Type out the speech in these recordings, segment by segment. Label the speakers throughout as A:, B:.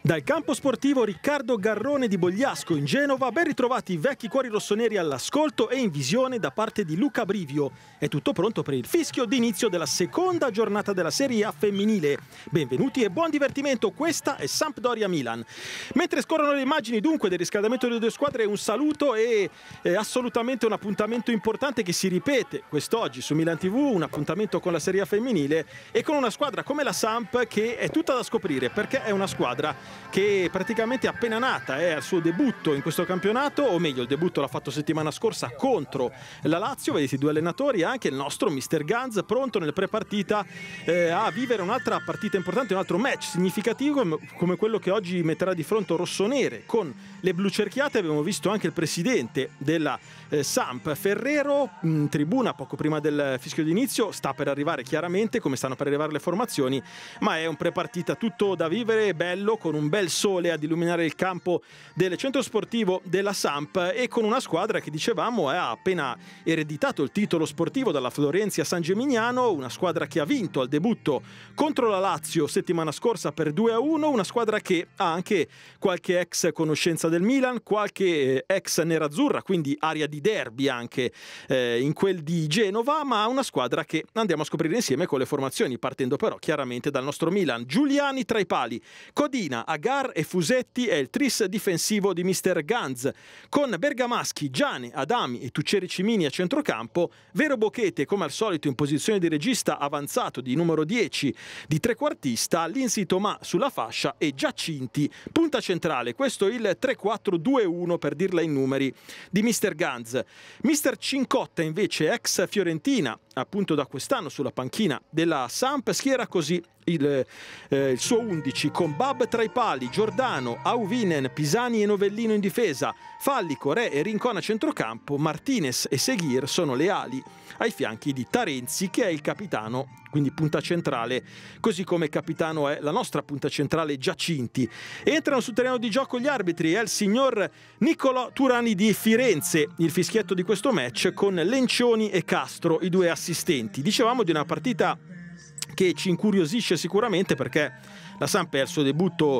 A: Dal campo sportivo Riccardo Garrone di Bogliasco in Genova, ben ritrovati i vecchi cuori rossoneri all'ascolto e in visione da parte di Luca Brivio. È tutto pronto per il fischio d'inizio della seconda giornata della Serie A femminile. Benvenuti e buon divertimento, questa è Sampdoria Milan. Mentre scorrono le immagini dunque del riscaldamento delle due squadre, un saluto e assolutamente un appuntamento importante che si ripete quest'oggi su Milan TV, un appuntamento con la Serie A femminile e con una squadra come la Samp che è tutta da scoprire, perché è una squadra che praticamente è appena nata, è al suo debutto in questo campionato, o meglio il debutto l'ha fatto settimana scorsa contro la Lazio. Vedete i due allenatori e anche il nostro Mr. Ganz pronto nel prepartita a vivere un'altra partita importante, un altro match significativo come quello che oggi metterà di fronte rossonere con le blu cerchiate. Abbiamo visto anche il presidente della Samp, Ferrero, in tribuna poco prima del fischio d'inizio. Sta per arrivare chiaramente, come stanno per arrivare le formazioni, ma è un prepartita tutto da vivere, bello, con un bel sole ad illuminare il campo del centro sportivo della Samp e con una squadra che, dicevamo, ha appena ereditato il titolo sportivo dalla Florentia San Gimignano, una squadra che ha vinto al debutto contro la Lazio settimana scorsa per 2-1, una squadra che ha anche qualche ex conoscenza del Milan, qualche ex nerazzurra, quindi aria di derby anche in quel di Genova, ma una squadra che andiamo a scoprire insieme con le formazioni, partendo però chiaramente dal nostro Milan. Giuliani tra i pali, Codina, Agar e Fusetti è il tris difensivo di Mr. Ganz, con Bergamaschi, Giane, Adami e Tuccieri Cimini a centrocampo, Vero Bochete come al solito in posizione di regista avanzato di numero 10 di trequartista, Lindsay Tomà sulla fascia e Giacinti punta centrale. Questo è il 3-4-2-1 per dirla in numeri di Mr. Ganz. Mr. Cincotta invece, ex Fiorentina, appunto da quest'anno sulla panchina della Samp, schiera così il suo 11 con Bab tra i pali, Giordano, Auvinen, Pisani e Novellino in difesa, Fallico, Re e Rincon a centrocampo, Martinez e Seguir sono le ali ai fianchi di Tarenzi, che è il capitano, quindi punta centrale, così come capitano è la nostra punta centrale Giacinti. Entrano sul terreno di gioco gli arbitri, è il signor Niccolò Turani di Firenze, il fischietto di questo match, con Lencioni e Castro i due assistenti. Dicevamo di una partita che ci incuriosisce sicuramente perché la Samp è al suo debutto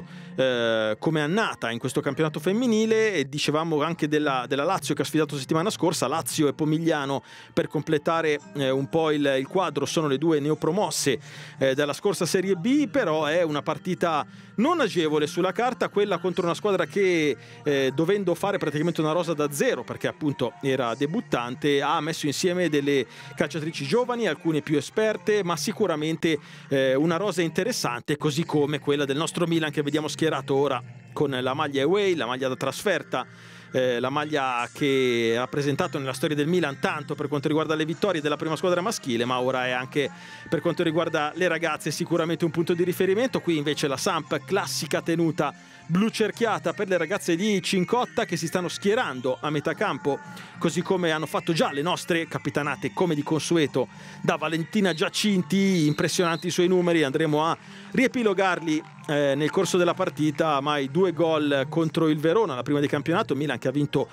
A: come annata in questo campionato femminile, e dicevamo anche della Lazio che ha sfidato settimana scorsa. Lazio e Pomigliano, per completare un po' il quadro, sono le due neopromosse della scorsa Serie B, però è una partita non agevole sulla carta, quella contro una squadra che dovendo fare praticamente una rosa da zero, perché appunto era debuttante, ha messo insieme delle calciatrici giovani, alcune più esperte, ma sicuramente una rosa interessante, così come quella del nostro Milan che vediamo schierato ora con la maglia away, la maglia da trasferta, la maglia che ha rappresentato nella storia del Milan tanto per quanto riguarda le vittorie della prima squadra maschile, ma ora è anche per quanto riguarda le ragazze sicuramente un punto di riferimento. Qui invece la Samp, classica tenuta blu cerchiata per le ragazze di Cincotta, che si stanno schierando a metà campo, così come hanno fatto già le nostre, capitanate come di consueto da Valentina Giacinti. Impressionanti i suoi numeri, andremo a riepilogarli nel corso della partita. Mai 2 gol contro il Verona, la prima di campionato, Milan che ha vinto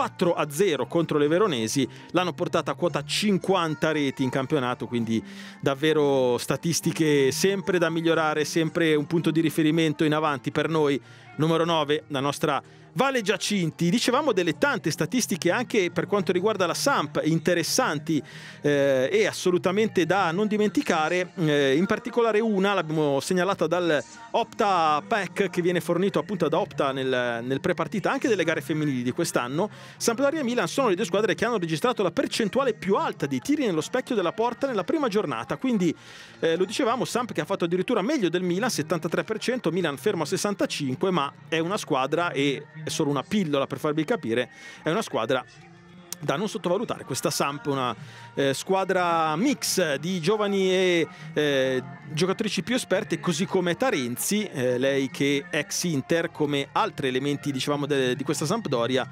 A: 4-0 contro le veronesi, l'hanno portata a quota 50 reti in campionato, quindi davvero statistiche sempre da migliorare, sempre un punto di riferimento in avanti per noi. Numero 9, la nostra Vale Giacinti. Dicevamo delle tante statistiche anche per quanto riguarda la Samp, interessanti e assolutamente da non dimenticare, in particolare una l'abbiamo segnalata dal Opta Pack che viene fornito appunto da Opta nel prepartita anche delle gare femminili di quest'anno. Sampdoria e Milan sono le due squadre che hanno registrato la percentuale più alta di tiri nello specchio della porta nella prima giornata, quindi lo dicevamo, Samp che ha fatto addirittura meglio del Milan, 73%, Milan fermo a 65%, ma è una squadra, e è solo una pillola per farvi capire, è una squadra da non sottovalutare questa Samp, una squadra mix di giovani e giocatrici più esperte, così come Tarenzi, lei che è ex Inter, come altri elementi dicevamo di questa Sampdoria.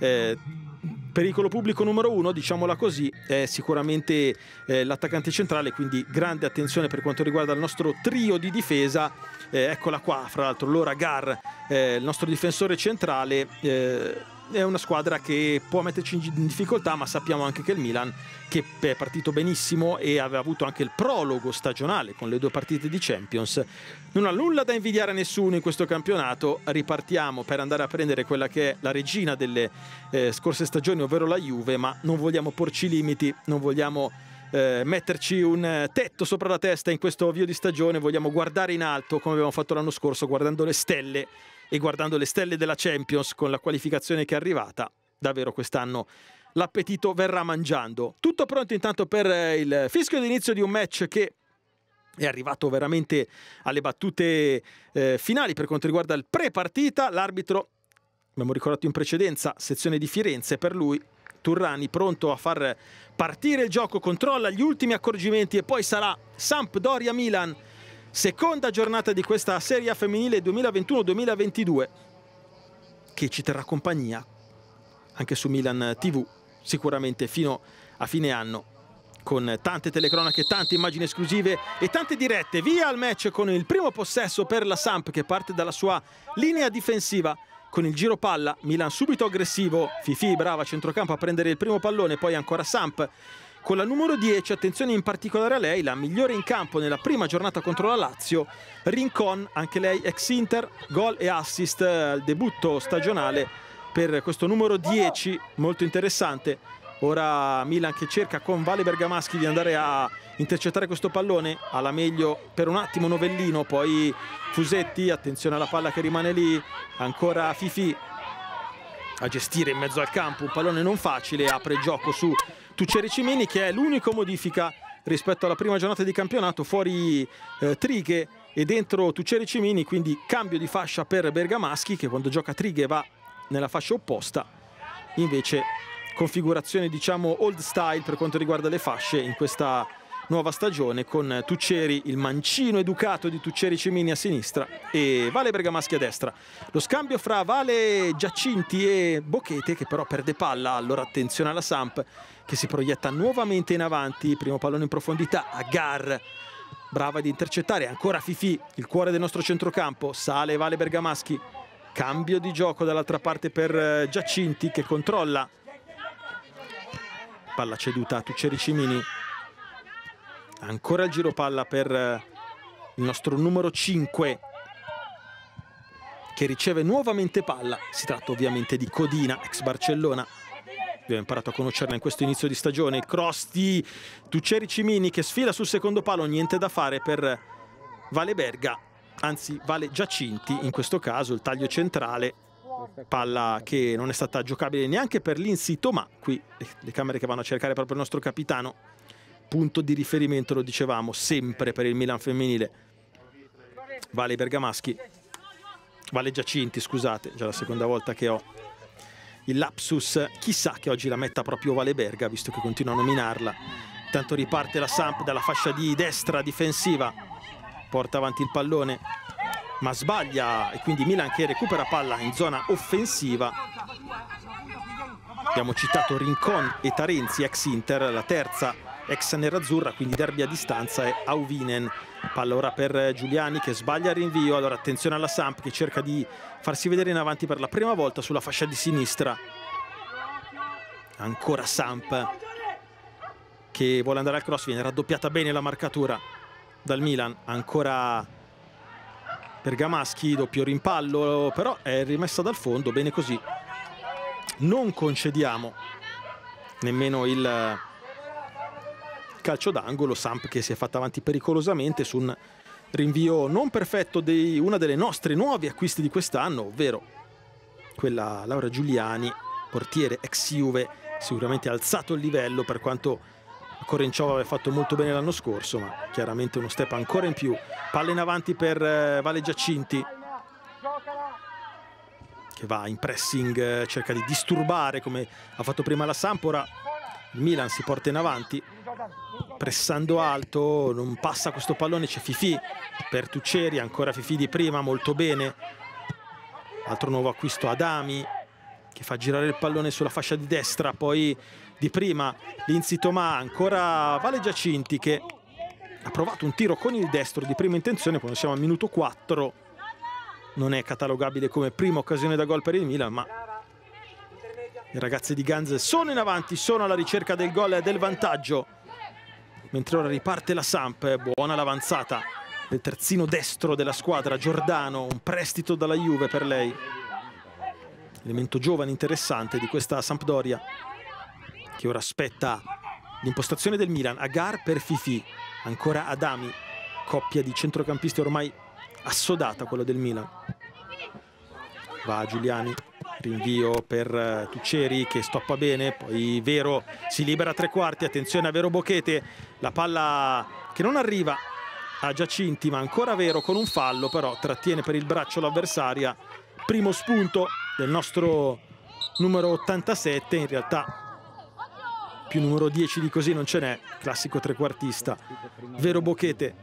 A: Pericolo pubblico numero 1, diciamola così, è sicuramente l'attaccante centrale, quindi grande attenzione per quanto riguarda il nostro trio di difesa. Eccola qua, fra l'altro Laura Gar, il nostro difensore centrale, è una squadra che può metterci in difficoltà, ma sappiamo anche che il Milan, che è partito benissimo e aveva avuto anche il prologo stagionale con le 2 partite di Champions, non ha nulla da invidiare a nessuno in questo campionato. Ripartiamo per andare a prendere quella che è la regina delle scorse stagioni, ovvero la Juve, ma non vogliamo porci limiti, non vogliamo metterci un tetto sopra la testa in questo avvio di stagione, vogliamo guardare in alto come abbiamo fatto l'anno scorso, guardando le stelle e guardando le stelle della Champions con la qualificazione che è arrivata. Davvero quest'anno l'appetito verrà mangiando. Tutto pronto intanto per il fischio d'inizio di un match che è arrivato veramente alle battute finali per quanto riguarda il pre-partita. L'arbitro, abbiamo ricordato in precedenza, sezione di Firenze, per lui Turrani pronto a far partire il gioco, controlla gli ultimi accorgimenti e poi sarà Sampdoria-Milan, seconda giornata di questa Serie A femminile 2021-2022, che ci terrà compagnia anche su Milan TV sicuramente fino a fine anno, con tante telecronache, tante immagini esclusive e tante dirette. Via al match con il primo possesso per la Samp, che parte dalla sua linea difensiva con il giro palla. Milan subito aggressivo, Fifi brava a centrocampo a prendere il primo pallone, poi ancora Samp con la numero 10, attenzione in particolare a lei, la migliore in campo nella prima giornata contro la Lazio, Rincon, anche lei ex Inter, gol e assist al debutto stagionale per questo numero 10, molto interessante. Ora Milan che cerca con Vale Bergamaschi di andare a intercettare questo pallone, alla meglio per un attimo Novellino, poi Fusetti, attenzione alla palla che rimane lì, ancora Fifi a gestire in mezzo al campo un pallone non facile, apre il gioco su Tuccieri Cimini, che è l'unico modifica rispetto alla prima giornata di campionato, fuori Trighe e dentro Tuccieri Cimini, quindi cambio di fascia per Bergamaschi, che quando gioca Trighe va nella fascia opposta, invece configurazione diciamo old style per quanto riguarda le fasce in questa nuova stagione, con Tuccieri, il mancino educato di Tuccieri Cimini a sinistra e Vale Bergamaschi a destra. Lo scambio fra Vale Giacinti e Bochete, che però perde palla, allora attenzione alla Samp che si proietta nuovamente in avanti, primo pallone in profondità, Agar brava ad intercettare, ancora Fifi, il cuore del nostro centrocampo, sale Vale Bergamaschi, cambio di gioco dall'altra parte per Giacinti che controlla, palla ceduta a Tuccieri Cimini, ancora il giro palla per il nostro numero 5 che riceve nuovamente palla. Si tratta ovviamente di Codina, ex Barcellona, abbiamo imparato a conoscerla in questo inizio di stagione. Cross di Tuccieri Cimini che sfila sul secondo palo, niente da fare per Vale Berga, anzi Vale Giacinti in questo caso, il taglio centrale, palla che non è stata giocabile neanche per l'Insito, ma qui le camere che vanno a cercare proprio il nostro capitano, punto di riferimento, lo dicevamo, sempre per il Milan femminile. Vale Bergamaschi, Vale Giacinti, scusate, già la seconda volta che ho il lapsus, chissà che oggi la metta proprio Vale Berga, visto che continua a nominarla. Intanto riparte la Samp dalla fascia di destra difensiva, porta avanti il pallone, ma sbaglia e quindi Milan che recupera palla in zona offensiva. Abbiamo citato Rincon e Tarenzi, ex Inter, la terza ex nerazzurra, quindi derby a distanza, è Auvinen. Palla ora per Giuliani che sbaglia il rinvio, allora attenzione alla Samp che cerca di farsi vedere in avanti per la prima volta sulla fascia di sinistra. Ancora Samp che vuole andare al cross, viene raddoppiata bene la marcatura dal Milan, ancora Bergamaschi, doppio rimpallo, però è rimessa dal fondo, bene così. Non concediamo nemmeno il calcio d'angolo, Samp che si è fatta avanti pericolosamente su un rinvio non perfetto di una delle nostre nuove acquisti di quest'anno, ovvero quella Laura Giuliani, portiere ex Juve, sicuramente ha alzato il livello, per quanto Corenciova aveva fatto molto bene l'anno scorso, ma chiaramente uno step ancora in più. Palla in avanti per Vale Giacinti che va in pressing, cerca di disturbare come ha fatto prima la Samp. Ora il Milan si porta in avanti pressando alto, non passa questo pallone, c'è Fifi per Tuccieri, ancora Fifi di prima, molto bene. Altro nuovo acquisto, Adami che fa girare il pallone sulla fascia di destra, poi di prima Linzi Tomà, ancora Vale Giacinti che ha provato un tiro con il destro di prima intenzione quando siamo al minuto 4. Non è catalogabile come prima occasione da gol per il Milan, ma I ragazzi di Ganz sono in avanti, sono alla ricerca del gol e del vantaggio. Mentre ora riparte la Samp, buona l'avanzata del terzino destro della squadra, Giordano, un prestito dalla Juve per lei. Elemento giovane interessante di questa Sampdoria, che ora aspetta l'impostazione del Milan. Agar per Fifi, ancora Adami, coppia di centrocampisti ormai assodata quello del Milan. Va Giuliani, rinvio per Tuccieri che stoppa bene, poi Vero si libera a tre quarti, attenzione a Vero Bochete, la palla che non arriva a Giacinti, ma ancora Vero con un fallo, però trattiene per il braccio l'avversaria. Primo spunto del nostro numero 87, in realtà più numero 10 di così non ce n'è, classico trequartista. Vero Bochete,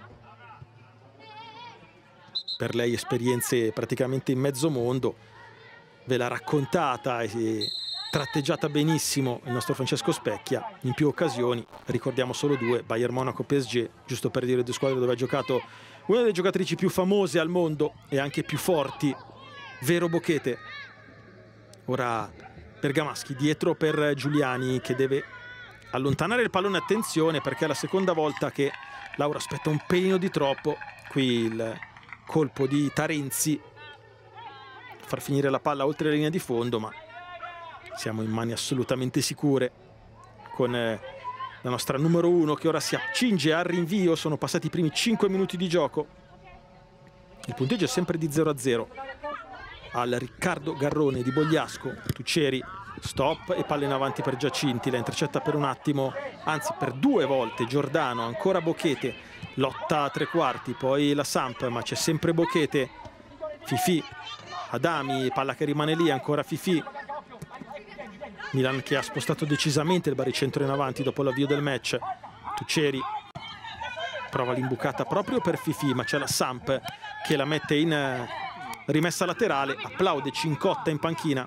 A: per lei esperienze praticamente in mezzo mondo, ve l'ha raccontata e tratteggiata benissimo il nostro Francesco Specchia in più occasioni, ricordiamo solo due, Bayern Monaco PSG, giusto per dire due squadre dove ha giocato una delle giocatrici più famose al mondo e anche più forti, Vero Bochete. Ora Bergamaschi dietro per Giuliani che deve allontanare il pallone, attenzione perché è la seconda volta che Laura aspetta un pelino di troppo, qui il colpo di Tarenzi, far finire la palla oltre la linea di fondo, ma siamo in mani assolutamente sicure con la nostra numero 1 che ora si accinge al rinvio. Sono passati i primi 5 minuti di gioco, il punteggio è sempre di 0-0 al Riccardo Garrone di Bogliasco. Tuccieri, stop e palla in avanti per Giacinti, la intercetta per un attimo, anzi per due volte Giordano, ancora Bochete, lotta a tre quarti, poi la Samp, ma c'è sempre Bochete, Fifi, Adami, palla che rimane lì, ancora Fifi. Milan che ha spostato decisamente il baricentro in avanti dopo l'avvio del match. Tuccieri prova l'imbucata proprio per Fifi, ma c'è la Samp che la mette in rimessa laterale, applaude Cincotta in panchina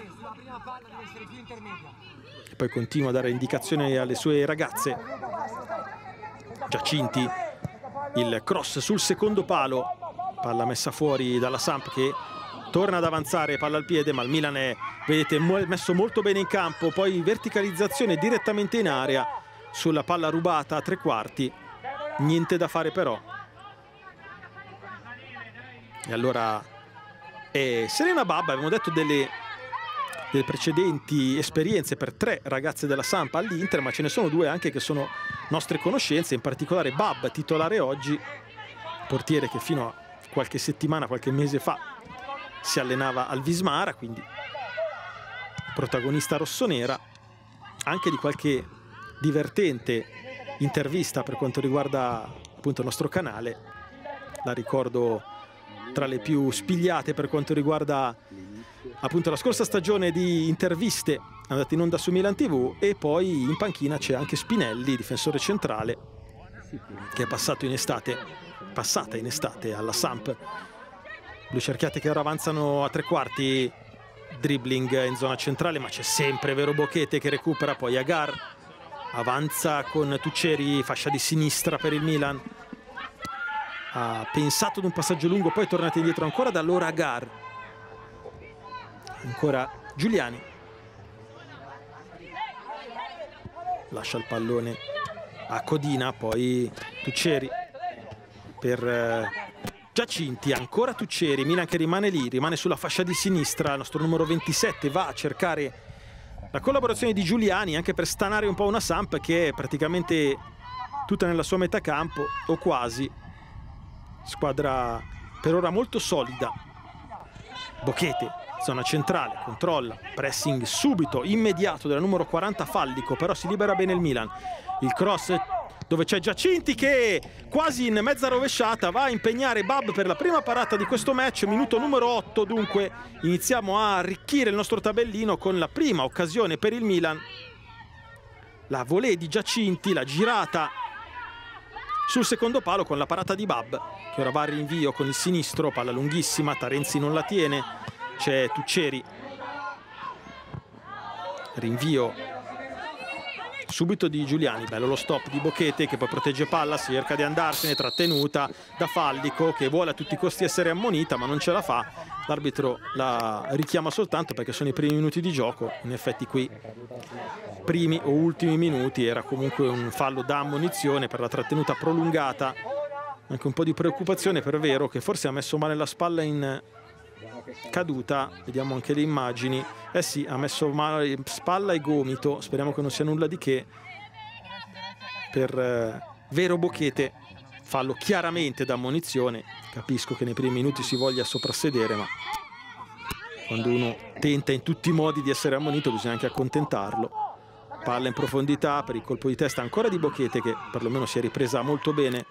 A: e poi continua a dare indicazioni alle sue ragazze. Giacinti, il cross sul secondo palo, palla messa fuori dalla Samp che torna ad avanzare, palla al piede, ma il Milan è, vedete, messo molto bene in campo, poi verticalizzazione direttamente in area sulla palla rubata a tre quarti, niente da fare però. E allora Serena Babba, abbiamo detto delle precedenti esperienze per 3 ragazze della Samp all'Inter, ma ce ne sono 2 anche che sono nostre conoscenze, in particolare Babba, titolare oggi, portiere che fino a qualche settimana, qualche mese fa si allenava al Vismara, quindi protagonista rossonera, anche di qualche divertente intervista per quanto riguarda appunto il nostro canale. La ricordo tra le più spigliate per quanto riguarda appunto la scorsa stagione di interviste andate in onda su Milan TV. E poi in panchina c'è anche Spinelli, difensore centrale, che è passata in estate alla Samp. Blu cerchiate che ora avanzano a tre quarti, dribbling in zona centrale, ma c'è sempre Vero Bochete che recupera, poi Agar avanza con Tuccieri, fascia di sinistra per il Milan, ha pensato ad un passaggio lungo, poi è tornata indietro ancora, da allora Agar, ancora Giuliani, lascia il pallone a Codina, poi Tuccieri per Giacinti, ancora Tuccieri, Milan che rimane lì, rimane sulla fascia di sinistra, il nostro numero 27 va a cercare la collaborazione di Giuliani anche per stanare un po' una Samp che è praticamente tutta nella sua metà campo o quasi. Squadra per ora molto solida. Bochete, zona centrale, controlla, pressing subito, immediato della numero 40 Fallico, però si libera bene il Milan. Il cross dove c'è Giacinti che quasi in mezza rovesciata va a impegnare Bab per la prima parata di questo match, minuto numero 8, dunque iniziamo a arricchire il nostro tabellino con la prima occasione per il Milan. La volée di Giacinti, la girata sul secondo palo con la parata di Bab, che ora va al rinvio con il sinistro, palla lunghissima, Tarenzi non la tiene, c'è Tuccieri, rinvio subito di Giuliani. Bello lo stop di Bochete che poi protegge palla, cerca di andarsene, trattenuta da Fallico che vuole a tutti i costi essere ammonita ma non ce la fa. L'arbitro la richiama soltanto perché sono i primi minuti di gioco. In effetti qui primi o ultimi minuti era comunque un fallo da ammonizione per la trattenuta prolungata. Anche un po' di preoccupazione per Vero che forse ha messo male la spalla in caduta. Vediamo anche le immagini. Eh sì, ha messo male spalla e gomito. Speriamo che non sia nulla di che per Vero Bochete. Fallo chiaramente da ammonizione. Capisco che nei primi minuti si voglia soprassedere, ma quando uno tenta in tutti i modi di essere ammonito bisogna anche accontentarlo. Palla in profondità per il colpo di testa ancora di Bochete che perlomeno si è ripresa molto bene.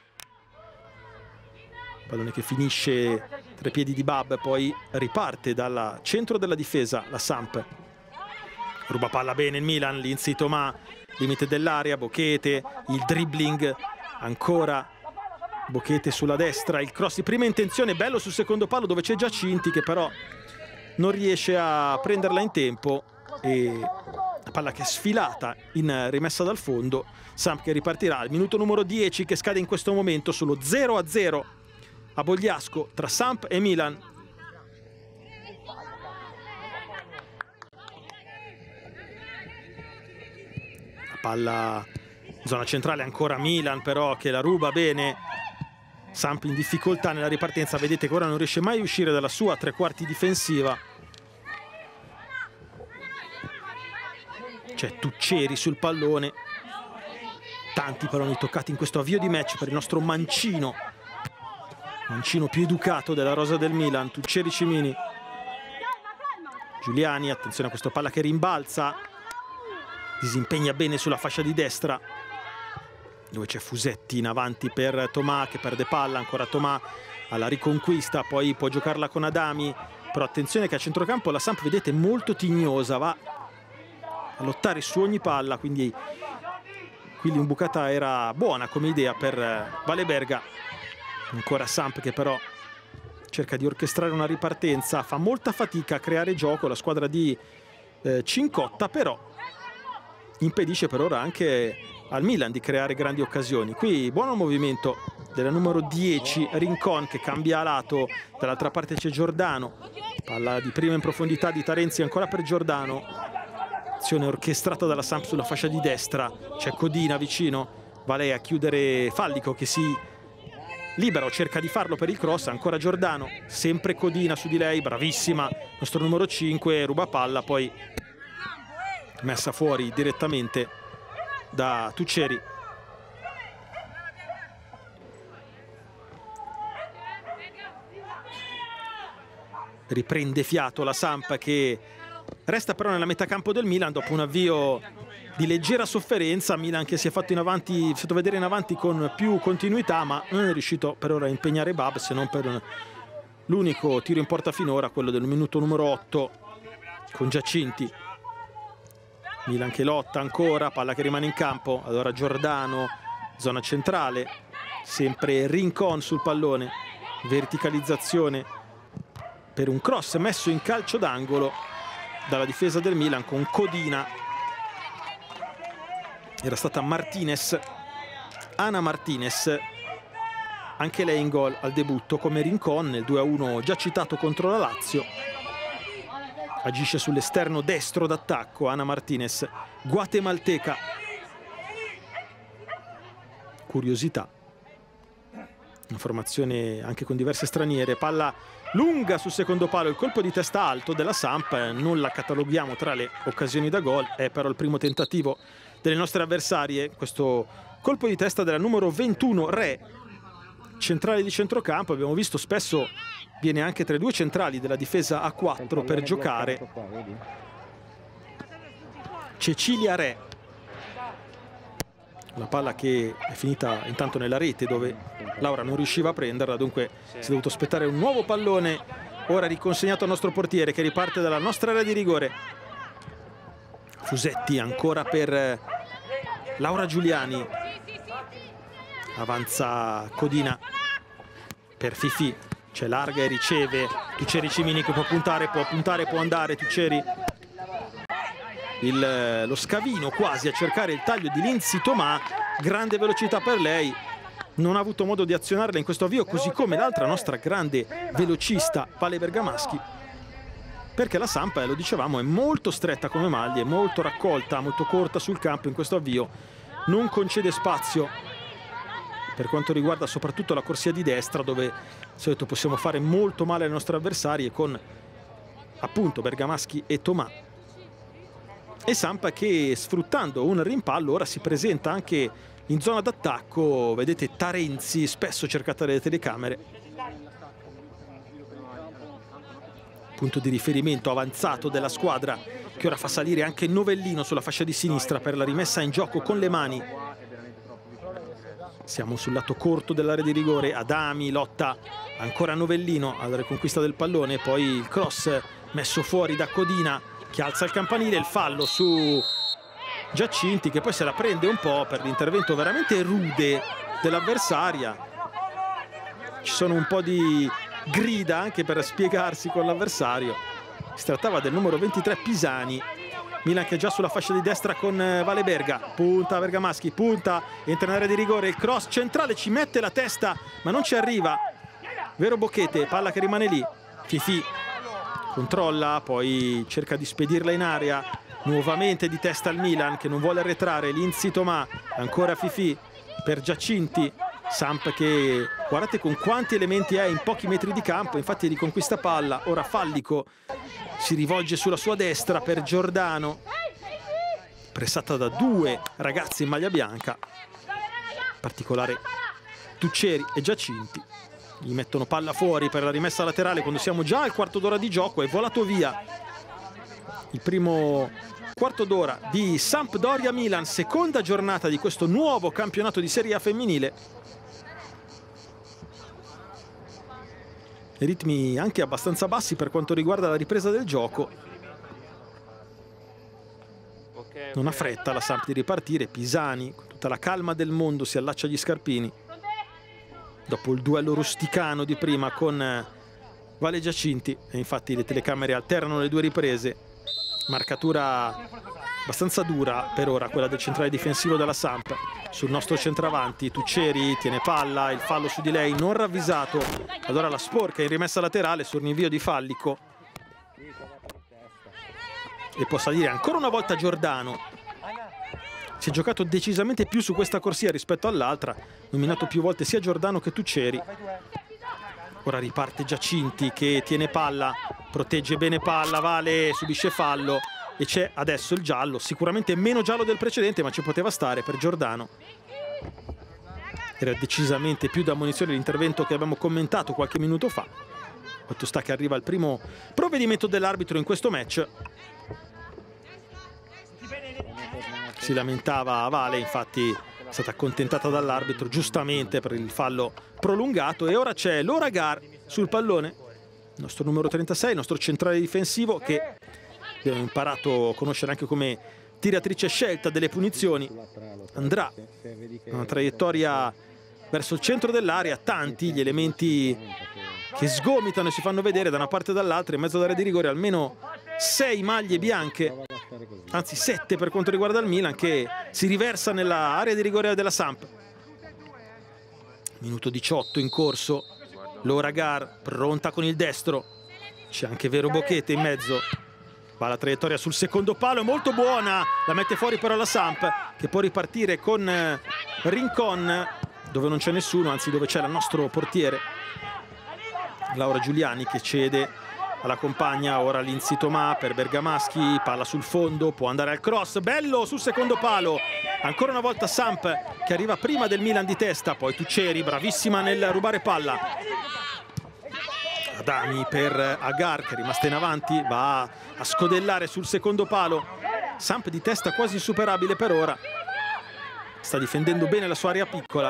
A: Pallone che finisce tra i piedi di Bab, poi riparte dal centro della difesa la Samp. Ruba palla bene il Milan, Lindsay Thomas, limite dell'area, Bochete, il dribbling, ancora Bochete sulla destra, il cross di prima intenzione, bello sul secondo palo dove c'è Giacinti che però non riesce a prenderla in tempo e la palla che è sfilata in rimessa dal fondo. Samp che ripartirà al minuto numero 10 che scade in questo momento sullo 0-0 a Bogliasco tra Samp e Milan. La palla in zona centrale ancora Milan però che la ruba bene. Samp in difficoltà nella ripartenza, vedete che ora non riesce mai a uscire dalla sua tre quarti difensiva. C'è Tuccieri sul pallone. Tanti palloni toccati in questo avvio di match per il nostro mancino più educato della rosa del Milan, Tuccieri Cimini. Giuliani, attenzione a questo palla che rimbalza, disimpegna bene sulla fascia di destra dove c'è Fusetti in avanti per Thomas che perde palla, ancora Thomas alla riconquista, poi può giocarla con Adami, però attenzione che a centrocampo la Samp vedete molto tignosa, va a lottare su ogni palla, quindi l'imbucata era buona come idea per Valeberga. Ancora Samp che però cerca di orchestrare una ripartenza, fa molta fatica a creare gioco la squadra di Cincotta, però impedisce per ora anche al Milan di creare grandi occasioni. Qui buono movimento della numero 10 Rincon che cambia a lato, dall'altra parte c'è Giordano, palla di prima in profondità di Tarenzi ancora per Giordano, azione orchestrata dalla Samp sulla fascia di destra, c'è Codina vicino, va lei a chiudere Fallico che si libero, cerca di farlo per il cross, ancora Giordano, sempre Codina su di lei, bravissima, nostro numero 5, ruba palla, poi messa fuori direttamente da Tuccieri. Riprende fiato la Samp che resta però nella metà campo del Milan dopo un avvio di leggera sofferenza. Milan che si è fatto vedere in avanti con più continuità ma non è riuscito per ora a impegnare Bab se non per l'unico tiro in porta finora, quello del minuto numero 8 con Giacinti. Milan che lotta ancora, palla che rimane in campo, allora Giordano, zona centrale, sempre Rincon sul pallone, verticalizzazione per un cross messo in calcio d'angolo dalla difesa del Milan con Codina. Era stata Martinez, Ana Martinez, anche lei in gol al debutto come Rincon nel 2-1 già citato contro la Lazio. Agisce sull'esterno destro d'attacco Ana Martinez, guatemalteca. Curiosità, informazione anche con diverse straniere, palla lunga sul secondo palo, il colpo di testa alto della Samp, non la cataloghiamo tra le occasioni da gol, è però il primo tentativo delle nostre avversarie, questo colpo di testa della numero 21 Re, centrale di centrocampo, abbiamo visto spesso viene anche tra i due centrali della difesa a 4 per giocare. Cecilia Re, la palla che è finita intanto nella rete dove Laura non riusciva a prenderla, dunque si è dovuto aspettare un nuovo pallone ora riconsegnato al nostro portiere che riparte dalla nostra area di rigore. Fusetti ancora per Laura Giuliani, avanza Codina per Fifi, c'è larga e riceve Tuccieri Cimini che può puntare, può andare Tuccieri, lo scavino quasi a cercare il taglio di Lindsay Thomas, grande velocità per lei, non ha avuto modo di azionarla in questo avvio, così come l'altra nostra grande velocista Vale Bergamaschi, perché la Samp, lo dicevamo, è molto stretta come maglie, molto raccolta, molto corta sul campo in questo avvio, non concede spazio per quanto riguarda soprattutto la corsia di destra, dove di solito possiamo fare molto male ai nostri avversari, e con appunto Bergamaschi e Thomas. E Samp che, sfruttando un rimpallo, ora si presenta anche in zona d'attacco. Vedete Tarenzi, spesso cercata dalle telecamere, punto di riferimento avanzato della squadra, che ora fa salire anche Novellino sulla fascia di sinistra per la rimessa in gioco con le mani. Siamo sul lato corto dell'area di rigore, Adami lotta ancora Novellino alla riconquista del pallone, poi il cross messo fuori da Codina, che alza il campanile, il fallo su Giacinti, che poi se la prende un po' per l'intervento veramente rude dell'avversaria. Ci sono un po' di grida anche per spiegarsi con l'avversario. Si trattava del numero 23 Pisani. Milan che è già sulla fascia di destra con Vale Berga, punta Bergamaschi, punta, entra in area di rigore, il cross centrale, ci mette la testa ma non ci arriva. Vero Bocchete, palla che rimane lì, Fifi controlla, poi cerca di spedirla in area, nuovamente di testa al Milan che non vuole arretrare, Lindsay Thomas, ancora Fifi per Giacinti. Samp che, guardate con quanti elementi è in pochi metri di campo, infatti riconquista palla, ora Fallico si rivolge sulla sua destra per Giordano, pressata da due ragazzi in maglia bianca, in particolare Tuccieri e Giacinti. Gli mettono palla fuori per la rimessa laterale quando siamo già al quarto d'ora di gioco. È volato via il primo quarto d'ora di Sampdoria-Milan, seconda giornata di questo nuovo campionato di Serie A femminile. Ritmi anche abbastanza bassi per quanto riguarda la ripresa del gioco. Non ha fretta la Samp di ripartire. Pisani con tutta la calma del mondo si allaccia agli scarpini dopo il duello rusticano di prima con Vale Giacinti, e infatti le telecamere alternano le due riprese. Marcatura abbastanza dura per ora quella del centrale difensivo della Samp sul nostro centravanti. Tuccieri tiene palla, il fallo su di lei non ravvisato, allora la sporca in rimessa laterale sul rinvio di Fallico, e può salire ancora una volta Giordano. Si è giocato decisamente più su questa corsia rispetto all'altra, nominato più volte sia Giordano che Tuccieri. Ora riparte Giacinti che tiene palla, protegge bene palla, Vale subisce fallo e c'è adesso il giallo, sicuramente meno giallo del precedente, ma ci poteva stare per Giordano. Era decisamente più da ammonizione l'intervento che abbiamo commentato qualche minuto fa. Fatto sta che arriva il primo provvedimento dell'arbitro in questo match. Si lamentava Vale, infatti è stata accontentata dall'arbitro giustamente per il fallo prolungato, e ora c'è Loragar sul pallone, il nostro numero 36, il nostro centrale difensivo, che abbiamo imparato a conoscere anche come tiratrice scelta delle punizioni. Andrà una traiettoria verso il centro dell'area, tanti gli elementi che sgomitano e si fanno vedere da una parte e dall'altra. In mezzo all'area di rigore almeno 6 maglie bianche, anzi 7 per quanto riguarda il Milan, che si riversa nella area di rigore della Samp. Minuto 18 in corso, Loragar pronta con il destro, c'è anche Vero Bocchete in mezzo, va la traiettoria sul secondo palo, è molto buona, la mette fuori però la Samp, che può ripartire con Rincon dove non c'è nessuno, anzi dove c'è il nostro portiere Laura Giuliani, che cede alla compagna. Ora Lindsay Thomas per Bergamaschi, palla sul fondo, può andare al cross, bello sul secondo palo, ancora una volta Samp che arriva prima del Milan di testa, poi Tuccieri bravissima nel rubare palla. Adami per Agar che è rimasta in avanti, va a scodellare sul secondo palo. Samp di testa quasi insuperabile per ora, sta difendendo bene la sua area piccola.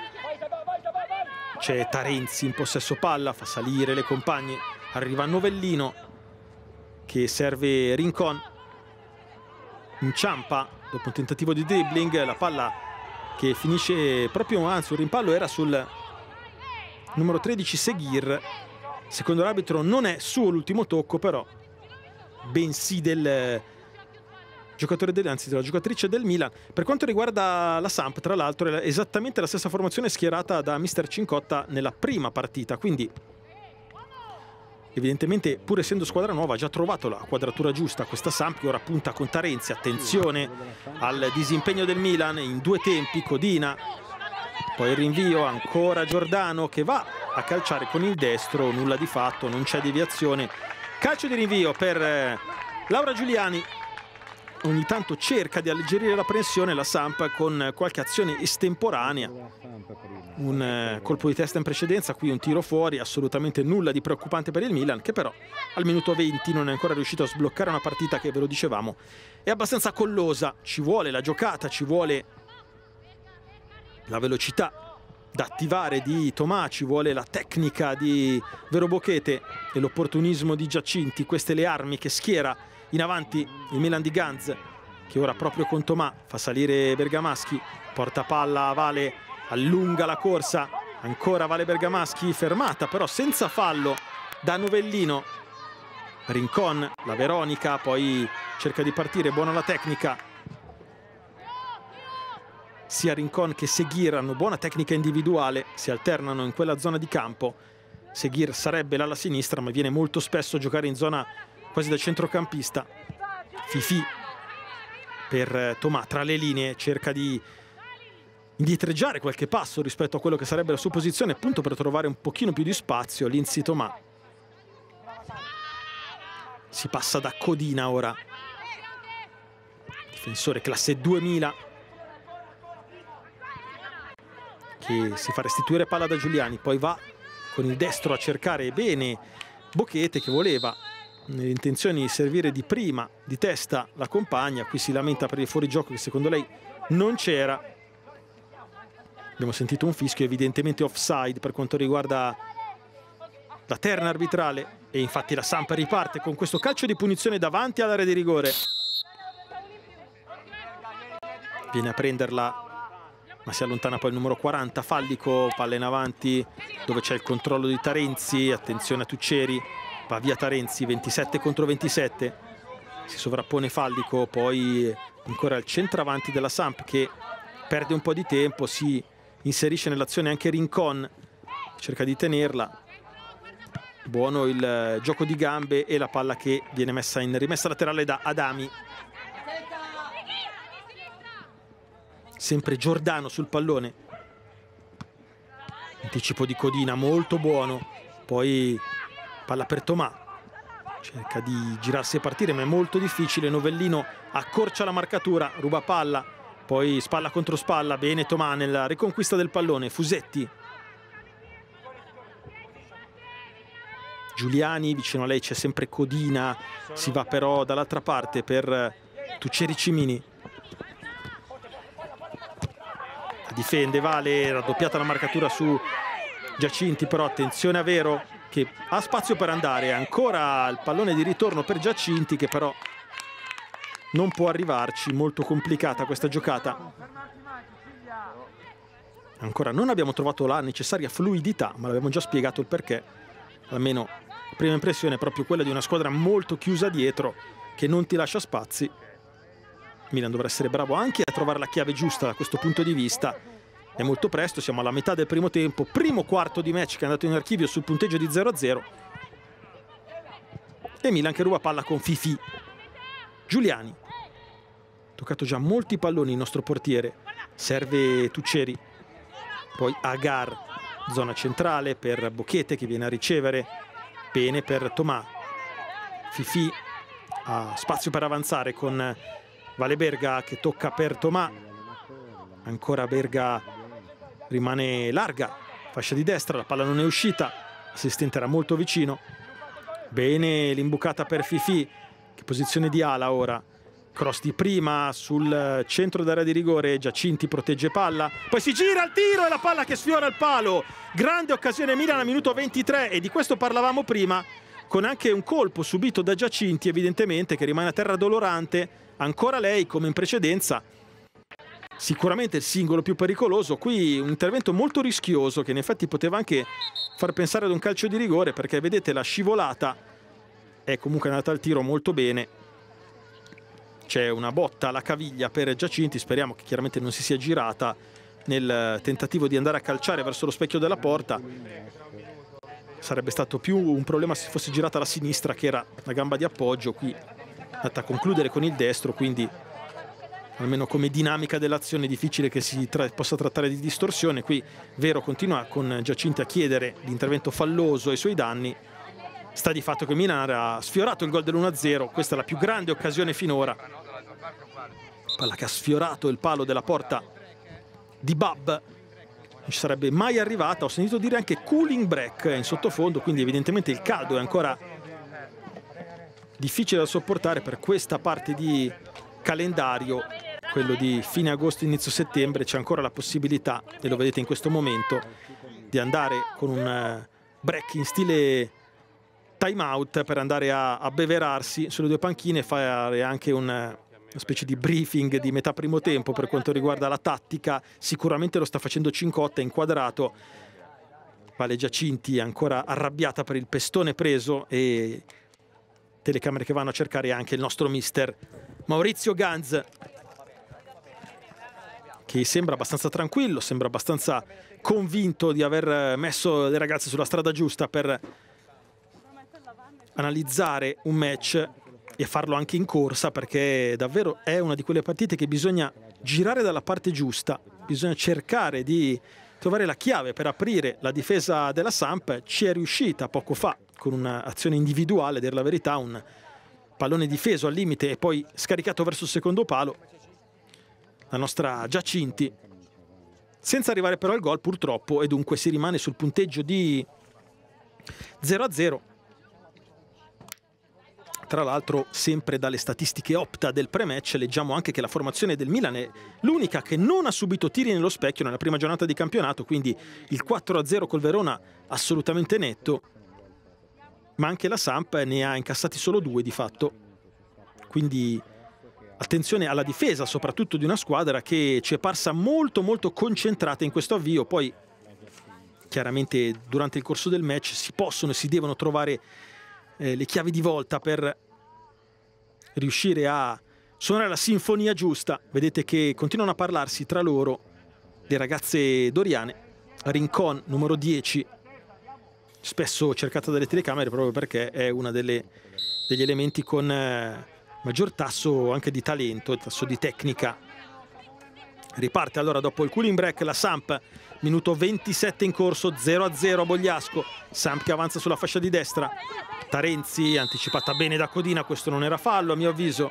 A: C'è Tarenzi in possesso palla, fa salire le compagne, arriva Novellino che serve Rincon, inciampa dopo un tentativo di dribbling, la palla che finisce proprio, anzi un rimpallo era sul numero 13 Seguir. Secondo l'arbitro non è suo l'ultimo tocco, però bensì del anzi della giocatrice del Milan. Per quanto riguarda la Samp, tra l'altro, è esattamente la stessa formazione schierata da mister Cincotta nella prima partita, quindi evidentemente, pur essendo squadra nuova, ha già trovato la quadratura giusta questa Samp, che ora punta con Tarenzi. Attenzione al disimpegno del Milan in due tempi. Codina, poi il rinvio, ancora Giordano che va a calciare con il destro, nulla di fatto, non c'è deviazione. Calcio di rinvio per Laura Giuliani. Ogni tanto cerca di alleggerire la pressione la Samp con qualche azione estemporanea, un colpo di testa in precedenza, qui un tiro fuori, assolutamente nulla di preoccupante per il Milan, che però al minuto 20 non è ancora riuscito a sbloccare una partita che, ve lo dicevamo, è abbastanza collosa. Ci vuole la giocata, ci vuole la velocità da attivare di Tomà, ci vuole la tecnica di Vero Bochete e l'opportunismo di Giacinti. Queste le armi che schiera in avanti il Milan di Ganz, che ora proprio con Tomà fa salire Bergamaschi, porta palla a Vale, allunga la corsa, ancora Vale Bergamaschi, fermata però senza fallo da Novellino. Rincon, la Veronica, poi cerca di partire, buona la tecnica. Sia Rincon che Seguir hanno buona tecnica individuale, si alternano in quella zona di campo. Seguir sarebbe l'ala sinistra, ma viene molto spesso a giocare in zona quasi da centrocampista. Fifi per Tomà tra le linee, cerca di indietreggiare qualche passo rispetto a quello che sarebbe la sua posizione, appunto per trovare un pochino più di spazio. Lindsay Tomà. Si passa da Codina ora, difensore classe 2000, che si fa restituire palla da Giuliani, poi va con il destro a cercare bene Bochete, che voleva nelle intenzioni di servire di prima, di testa, la compagna. Qui si lamenta per il fuorigioco che secondo lei non c'era. Abbiamo sentito un fischio, evidentemente offside per quanto riguarda la terna arbitrale, e infatti la Samp riparte con questo calcio di punizione davanti all'area di rigore. Viene a prenderla, ma si allontana poi il numero 40, Fallico, palla in avanti dove c'è il controllo di Tarenzi. Attenzione a Tucceri, va via Tarenzi, 27 contro 27, si sovrappone Fallico, poi ancora il centravanti della Samp che perde un po' di tempo, si inserisce nell'azione anche Rincon, cerca di tenerla. Buono il gioco di gambe e la palla che viene messa in rimessa laterale da Adami. Sempre Giordano sul pallone, anticipo di Codina molto buono, poi palla per Tomà, cerca di girarsi e partire ma è molto difficile. Novellino accorcia la marcatura, ruba palla, poi spalla contro spalla, bene Tomà nella riconquista del pallone. Fusetti, Giuliani, vicino a lei c'è sempre Codina, si va però dall'altra parte per Tucceri Cimini. Difende Vale, raddoppiata la marcatura su Giacinti, però attenzione a Vero che ha spazio per andare, ancora il pallone di ritorno per Giacinti che però non può arrivarci, molto complicata questa giocata. Ancora non abbiamo trovato la necessaria fluidità, ma l'abbiamo già spiegato il perché. Almeno la prima impressione è proprio quella di una squadra molto chiusa dietro, che non ti lascia spazi. Milan dovrà essere bravo anche a trovare la chiave giusta da questo punto di vista. È molto presto, siamo alla metà del primo tempo, primo quarto di match che è andato in archivio sul punteggio di 0-0. E Milan che ruba palla con Fifi. Giuliani, toccato già molti palloni il nostro portiere, serve Tucceri, poi Agar, zona centrale per Bochete che viene a ricevere, bene per Tomà. Fifi ha spazio per avanzare con Vale Berga che tocca per Tomà, ancora Berga rimane larga, fascia di destra, la palla non è uscita, l'assistente era molto vicino. Bene l'imbucata per Fifi, che posizione di ala ora, cross di prima sul centro d'area di rigore, Giacinti protegge palla, poi si gira al tiro e la palla che sfiora il palo. Grande occasione Milan al minuto 23 e di questo parlavamo prima, con anche un colpo subito da Giacinti evidentemente che rimane a terra dolorante. Ancora lei come in precedenza, sicuramente il singolo più pericoloso. Qui un intervento molto rischioso che in effetti poteva anche far pensare ad un calcio di rigore, perché vedete la scivolata è comunque andata al tiro molto bene. C'è una botta alla caviglia per Giacinti, speriamo che chiaramente non si sia girata nel tentativo di andare a calciare verso lo specchio della porta. Sarebbe stato più un problema se si fosse girata alla sinistra, che era la gamba di appoggio. Qui è andata a concludere con il destro, quindi almeno come dinamica dell'azione è difficile che si possa trattare di distorsione. Qui Vero continua con Giacinti a chiedere l'intervento falloso ai suoi danni. Sta di fatto che Milan ha sfiorato il gol dell'1-0, questa è la più grande occasione finora. Palla che ha sfiorato il palo della porta di Bab, non ci sarebbe mai arrivata. Ho sentito dire anche cooling break in sottofondo, quindi evidentemente il caldo è ancora difficile da sopportare per questa parte di calendario, quello di fine agosto inizio settembre. C'è ancora la possibilità, e lo vedete in questo momento, di andare con un break in stile time out per andare a abbeverarsi sulle due panchine e fare anche una specie di briefing di metà primo tempo per quanto riguarda la tattica. Sicuramente lo sta facendo Cincotta, inquadrato. Vale Giacinti ancora arrabbiata per il pestone preso, e telecamere che vanno a cercare anche il nostro mister Maurizio Ganz, che sembra abbastanza tranquillo, sembra abbastanza convinto di aver messo le ragazze sulla strada giusta per analizzare un match e farlo anche in corsa, perché davvero è una di quelle partite che bisogna girare dalla parte giusta, bisogna cercare di trovare la chiave per aprire la difesa della Samp. Ci è riuscita poco fa con un'azione individuale, a dire la verità, un pallone difeso al limite e poi scaricato verso il secondo palo la nostra Giacinti, senza arrivare però al gol purtroppo, e dunque si rimane sul punteggio di 0-0. Tra l'altro, sempre dalle statistiche Opta del pre-match, leggiamo anche che la formazione del Milan è l'unica che non ha subito tiri nello specchio nella prima giornata di campionato, quindi il 4-0 col Verona assolutamente netto, ma anche la Samp ne ha incassati solo 2 di fatto. Quindi attenzione alla difesa, soprattutto di una squadra che ci è parsa molto molto concentrata in questo avvio. Poi chiaramente durante il corso del match si possono e si devono trovare le chiavi di volta per riuscire a suonare la sinfonia giusta. Vedete che continuano a parlarsi tra loro le ragazze doriane. Rincon, numero 10, spesso cercata dalle telecamere proprio perché è una degli elementi con maggior tasso anche di talento, tasso di tecnica. Riparte allora dopo il cooling break la Samp, minuto 27 in corso, 0-0 a Bogliasco. Samp che avanza sulla fascia di destra, Tarenzi anticipata bene da Codina, questo non era fallo a mio avviso.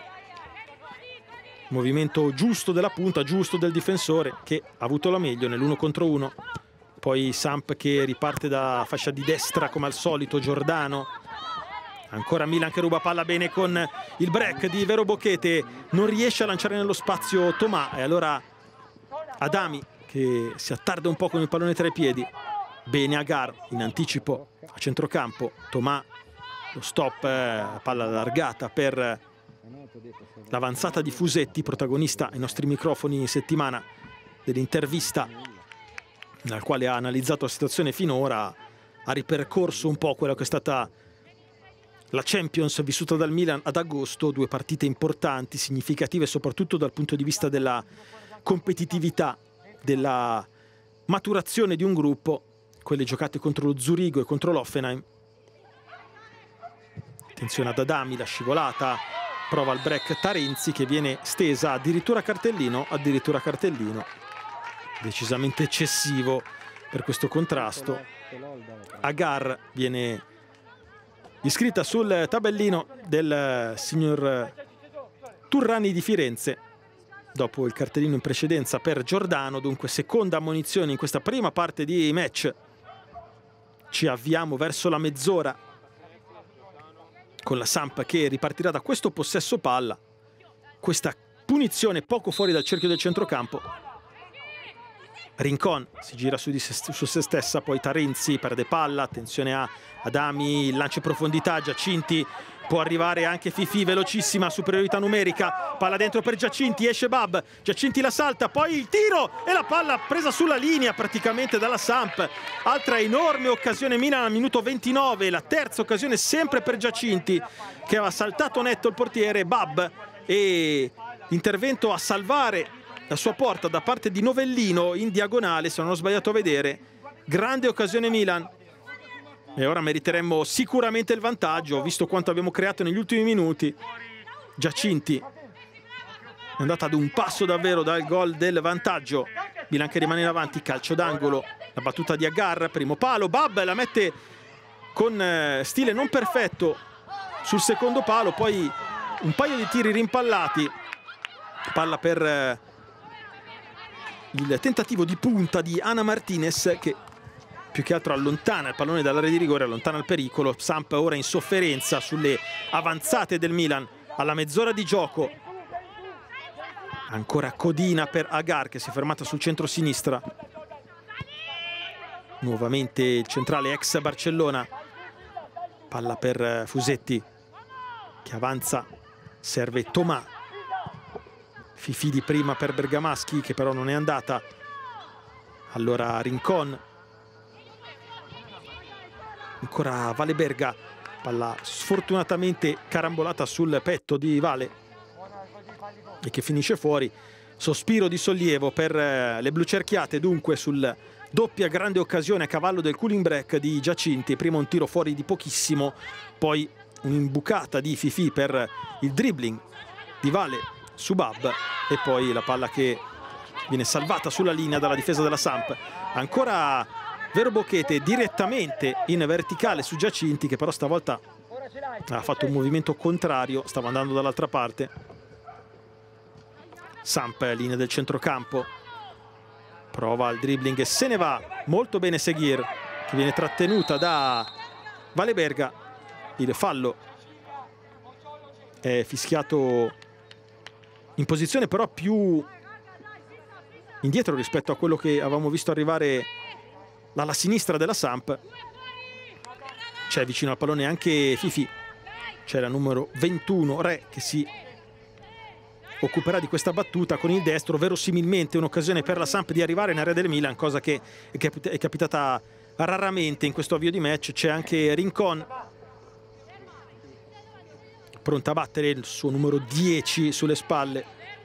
A: Movimento giusto della punta, giusto del difensore che ha avuto la meglio nell'1 contro 1. Poi Samp che riparte da fascia di destra come al solito, Giordano. Ancora Milan che ruba palla bene con il break di Vero Bochete, non riesce a lanciare nello spazio Tomà, e allora Adami che si attarda un po' con il pallone tra i piedi. Bene Agar in anticipo a centrocampo, Tomà, lo stop, palla allargata per l'avanzata di Fusetti, protagonista ai nostri microfoni in settimana dell'intervista nel quale ha analizzato la situazione finora, ha ripercorso un po' quella che è stata la Champions vissuta dal Milan ad agosto. 2 partite importanti, significative soprattutto dal punto di vista della competitività, della maturazione di un gruppo, quelle giocate contro lo Zurigo e contro l'Hoffenheim. Attenzione ad Adami, la scivolata, prova il break Tarenzi che viene stesa, addirittura cartellino, decisamente eccessivo per questo contrasto. Agar viene iscritta sul tabellino del signor Turrani di Firenze dopo il cartellino in precedenza per Giordano. Dunque seconda ammonizione in questa prima parte di match. Ci avviamo verso la mezz'ora con la Samp che ripartirà da questo possesso palla, questa punizione poco fuori dal cerchio del centrocampo. Rincon si gira su se stessa, poi Tarenzi perde palla, attenzione a Adami, lancio in profondità, Giacinti, può arrivare anche Fifi, velocissima, superiorità numerica, palla dentro per Giacinti, esce Bab, Giacinti la salta, poi il tiro e la palla presa sulla linea praticamente dalla Samp. Altra enorme occasione Milan al minuto 29, la terza occasione sempre per Giacinti che aveva saltato netto il portiere Bab e l'intervento a salvare la sua porta da parte di Novellino in diagonale, se non ho sbagliato a vedere. Grande occasione Milan e ora meriteremmo sicuramente il vantaggio visto quanto abbiamo creato negli ultimi minuti. Giacinti è andata ad un passo davvero dal gol del vantaggio. Milan che rimane in avanti, calcio d'angolo, la battuta di Agar, primo palo, Bab la mette con stile non perfetto sul secondo palo, poi un paio di tiri rimpallati, palla per il tentativo di punta di Ana Martinez che più che altro allontana il pallone dall'area di rigore, allontana il pericolo. Samp ora in sofferenza sulle avanzate del Milan alla mezz'ora di gioco. Ancora Codina per Agar che si è fermata sul centro-sinistra. Nuovamente il centrale ex Barcellona. Palla per Fusetti che avanza, serve Tomà. Fifì di prima per Bergamaschi che però non è andata. Allora Rincon. Ancora Valeberga, palla sfortunatamente carambolata sul petto di Vale e che finisce fuori. Sospiro di sollievo per le blucerchiate dunque sul doppia grande occasione a cavallo del cooling break di Giacinti. Prima un tiro fuori di pochissimo, poi un'imbucata di Fifì per il dribbling di Vale su Bab e poi la palla che viene salvata sulla linea dalla difesa della Samp. Ancora Vero Boquete direttamente in verticale su Giacinti che però stavolta ha fatto un movimento contrario, stava andando dall'altra parte. Samp, linea del centrocampo, prova il dribbling e se ne va. Molto bene Seguir che viene trattenuta da Valeberga. Il fallo è fischiato in posizione però più indietro rispetto a quello che avevamo visto arrivare dalla sinistra della Samp. C'è vicino al pallone anche Fifì, c'è la numero 21 Re che si occuperà di questa battuta con il destro. Verosimilmente un'occasione per la Samp di arrivare in area del Milan, cosa che è capitata raramente in questo avvio di match. C'è anche Rincon pronta a battere il suo numero 10 sulle spalle.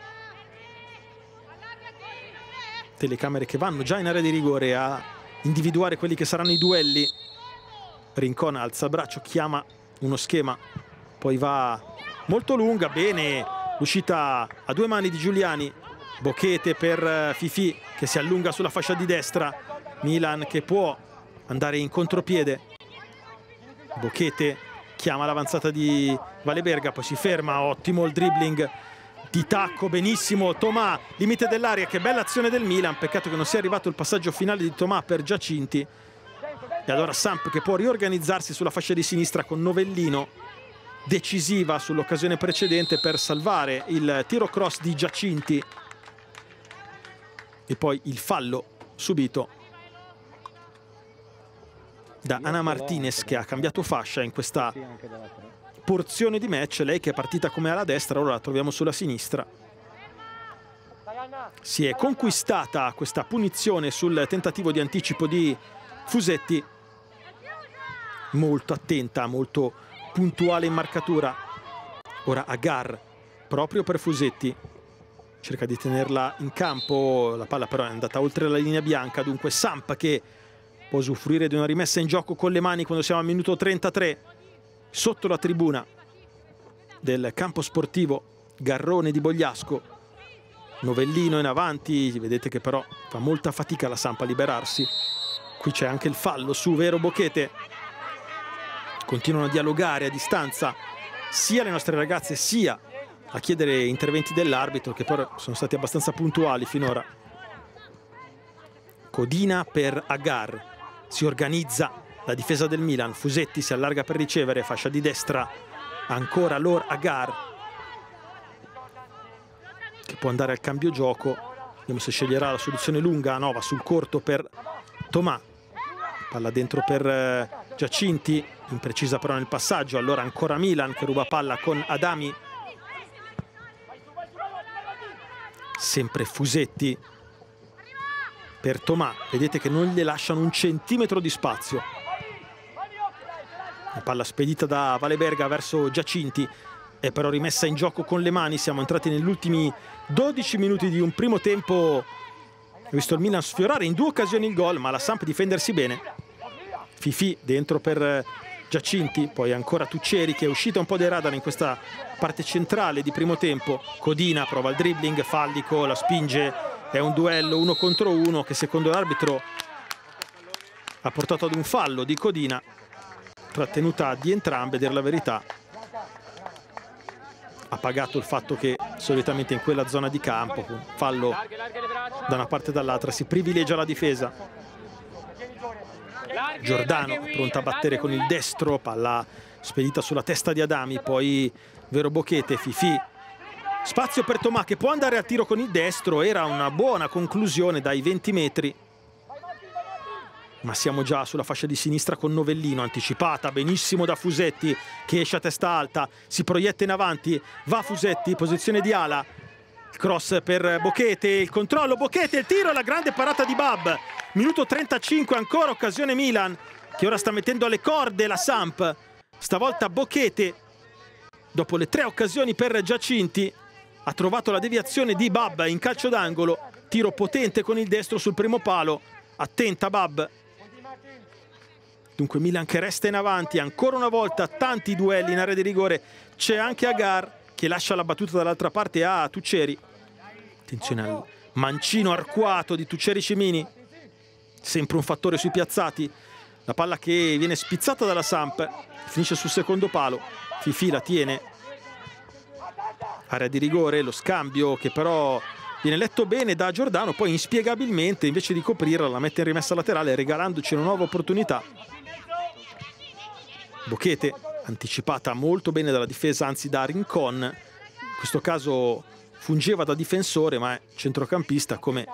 A: Telecamere che vanno già in area di rigore a individuare quelli che saranno i duelli. Rincon alza il braccio, chiama uno schema, poi va molto lunga. Bene l'uscita a due mani di Giuliani. Boquete per Fifì che si allunga sulla fascia di destra. Milan che può andare in contropiede. Boquete chiama l'avanzata di Valeberga, poi si ferma. Ottimo il dribbling di tacco, benissimo Tomà, limite dell'area. Che bella azione del Milan, peccato che non sia arrivato il passaggio finale di Tomà per Giacinti. E allora Samp che può riorganizzarsi sulla fascia di sinistra con Novellino, decisiva sull'occasione precedente per salvare il tiro cross di Giacinti. E poi il fallo subito da Ana Martinez che ha cambiato fascia in questa porzione di match. Lei che è partita come ala destra, ora la troviamo sulla sinistra. Si è conquistata questa punizione sul tentativo di anticipo di Fusetti. Molto attenta, molto puntuale in marcatura. Ora Agar proprio per Fusetti, cerca di tenerla in campo, la palla però è andata oltre la linea bianca. Dunque Samp che può usufruire di una rimessa in gioco con le mani quando siamo al minuto 33 sotto la tribuna del campo sportivo Garrone di Bogliasco. Novellino in avanti, vedete che però fa molta fatica la Samp a liberarsi. Qui c'è anche il fallo su Vero Boquete. Continuano a dialogare a distanza sia le nostre ragazze sia a chiedere interventi dell'arbitro, che però sono stati abbastanza puntuali finora. Codina per Agar, si organizza la difesa del Milan. Fusetti si allarga per ricevere, fascia di destra ancora Lor Agar che può andare al cambio gioco. Vediamo se sceglierà la soluzione lunga. No, va sul corto per Tomà, palla dentro per Giacinti, imprecisa però nel passaggio. Allora ancora Milan che ruba palla con Adami, sempre Fusetti per Tomà, vedete che non gli lasciano un centimetro di spazio. La palla spedita da Valeberga verso Giacinti, è però rimessa in gioco con le mani. Siamo entrati negli ultimi 12 minuti di un primo tempo. Ho visto il Milan sfiorare in 2 occasioni il gol, ma la Samp difendersi bene. Fifi dentro per Giacinti, poi ancora Tuccieri che è uscita un po' dai radar in questa parte centrale di primo tempo. Codina prova il dribbling, Fallico la spinge, è un duello 1 contro 1 che secondo l'arbitro ha portato ad un fallo di Codina, trattenuta di entrambe, a dir la verità. Ha pagato il fatto che solitamente in quella zona di campo, un fallo da una parte e dall'altra, si privilegia la difesa. Giordano pronta a battere con il destro, palla spedita sulla testa di Adami, poi Vero Bochete, Fifi, spazio per Tomà che può andare a tiro con il destro, era una buona conclusione dai 20 metri. Ma siamo già sulla fascia di sinistra con Novellino, anticipata benissimo da Fusetti che esce a testa alta, si proietta in avanti, va Fusetti, posizione di ala, il cross per Bochete, il controllo, Bochete, il tiro e la grande parata di Bab. Minuto 35, ancora occasione Milan, che ora sta mettendo alle corde la Samp. Stavolta Bochete, dopo le 3 occasioni per Giacinti, ha trovato la deviazione di Bab in calcio d'angolo. Tiro potente con il destro sul primo palo, attenta Bab. Dunque Milan che resta in avanti, ancora una volta tanti duelli in area di rigore. C'è anche Agar che lascia la battuta dall'altra parte a Tuccieri. Attenzione al mancino arcuato di Tuccieri Cimini, sempre un fattore sui piazzati. La palla che viene spizzata dalla Samp, finisce sul secondo palo, Fifi la tiene, area di rigore, lo scambio che però viene letto bene da Giordano, poi inspiegabilmente invece di coprirla la mette in rimessa laterale regalandoci una nuova opportunità. Bochete anticipata molto bene dalla difesa, anzi da Rincon, in questo caso fungeva da difensore ma è centrocampista come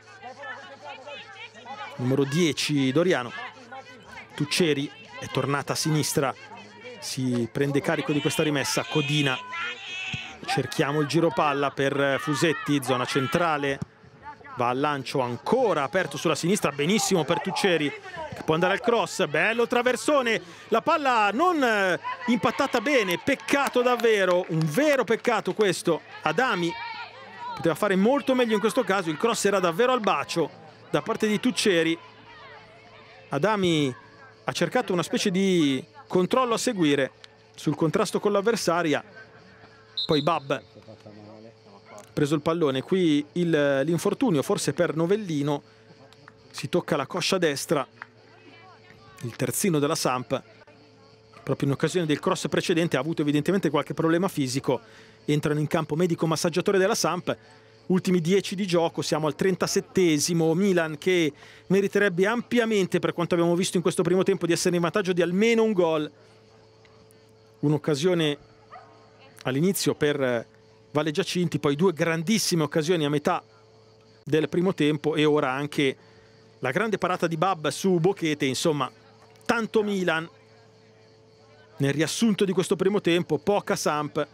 A: numero 10 Doriano. Tuccieri è tornata a sinistra, si prende carico di questa rimessa, Codina, cerchiamo il giro palla per Fusetti, zona centrale, va al lancio ancora aperto sulla sinistra, benissimo per Tuccieri che può andare al cross, bello traversone, la palla non impattata bene, peccato davvero, un vero peccato questo. Adami poteva fare molto meglio in questo caso, il cross era davvero al bacio da parte di Tuccieri. Adami ha cercato una specie di controllo a seguire sul contrasto con l'avversaria, poi Bab ha preso il pallone, qui l'infortunio forse per Novellino, si tocca la coscia destra, il terzino della Samp, proprio in occasione del cross precedente ha avuto evidentemente qualche problema fisico. Entrano in campo medico massaggiatore della Samp, ultimi 10 di gioco, siamo al 37esimo, Milan che meriterebbe ampiamente, per quanto abbiamo visto in questo primo tempo, di essere in vantaggio di almeno un gol. Un'occasione all'inizio per Valle Giacinti, poi 2 grandissime occasioni a metà del primo tempo e ora anche la grande parata di Bab su Bochete. Insomma, tanto Milan nel riassunto di questo primo tempo, poca Samp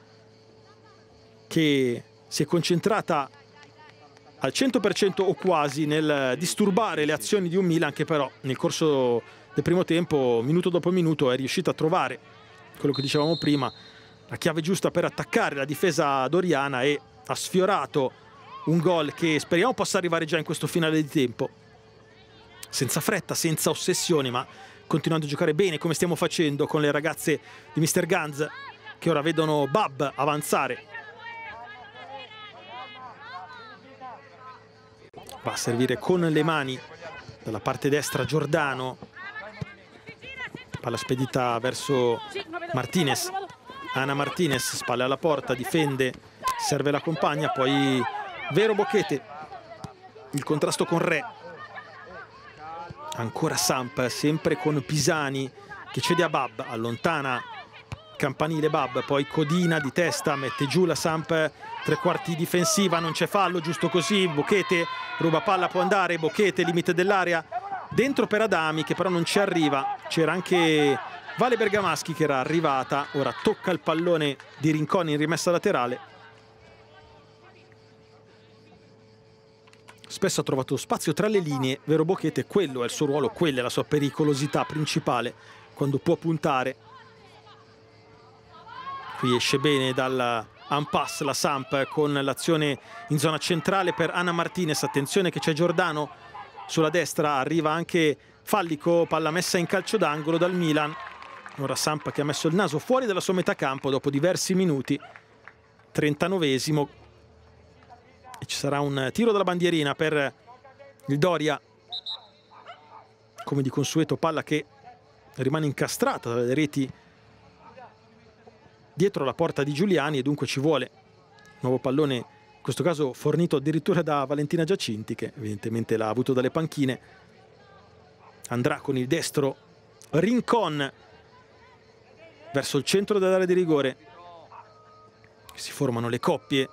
A: che si è concentrata al 100% o quasi nel disturbare le azioni di un Milan che però nel corso del primo tempo, minuto dopo minuto, è riuscita a trovare quello che dicevamo prima, la chiave giusta per attaccare la difesa doriana e ha sfiorato un gol che speriamo possa arrivare già in questo finale di tempo, senza fretta, senza ossessioni, ma continuando a giocare bene come stiamo facendo con le ragazze di Mr. Ganz che ora vedono Bab avanzare. Va a servire con le mani dalla parte destra Giordano, palla spedita verso Martinez, Ana Martinez, spalle alla porta, difende, serve la compagna, poi Vero Bochete, il contrasto con Re, ancora Samp, sempre con Pisani che cede a Bab, allontana campanile Bab, poi Codina di testa, mette giù la Samp tre quarti difensiva, non c'è fallo, giusto così, Bochete ruba palla, può andare, Bochete limite dell'area, dentro per Adami che però non ci arriva, c'era anche Vale Bergamaschi che era arrivata, ora tocca il pallone di Rincon in rimessa laterale. Spesso ha trovato spazio tra le linee, Vero Bochete, quello è il suo ruolo, quella è la sua pericolosità principale, quando può puntare. Qui esce bene dal impasse la Samp con l'azione in zona centrale per Ana Martinez. Attenzione che c'è Giordano sulla destra, arriva anche Fallico, palla messa in calcio d'angolo dal Milan. Ora Samp che ha messo il naso fuori dalla sua metà campo dopo diversi minuti. 39esimo. E ci sarà un tiro dalla bandierina per il Doria. Come di consueto, palla che rimane incastrata dalle reti dietro la porta di Giuliani, e dunque ci vuole nuovo pallone, in questo caso fornito addirittura da Valentina Giacinti, che evidentemente l'ha avuto dalle panchine. Andrà con il destro Rincon verso il centro dell'area di rigore. Si formano le coppie.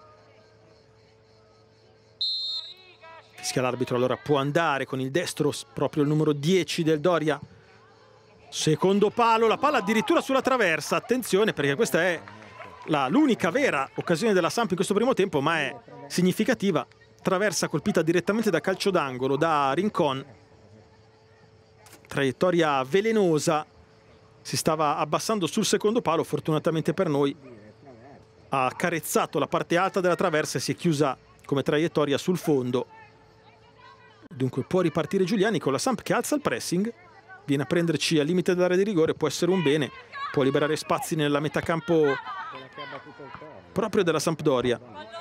A: Fischia l'arbitro, allora può andare con il destro proprio il numero 10 del Doria. Secondo palo, la palla addirittura sulla traversa. Attenzione, perché questa è l'unica vera occasione della Samp in questo primo tempo, ma è significativa. Traversa colpita direttamente da calcio d'angolo da Rincon. Traiettoria velenosa. Si stava abbassando sul secondo palo, fortunatamente per noi ha accarezzato la parte alta della traversa e si è chiusa come traiettoria sul fondo. Dunque può ripartire Giuliani con la Samp che alza il pressing. Viene a prenderci al limite dell'area di rigore, può essere un bene, può liberare spazi nella metà campo proprio della Sampdoria.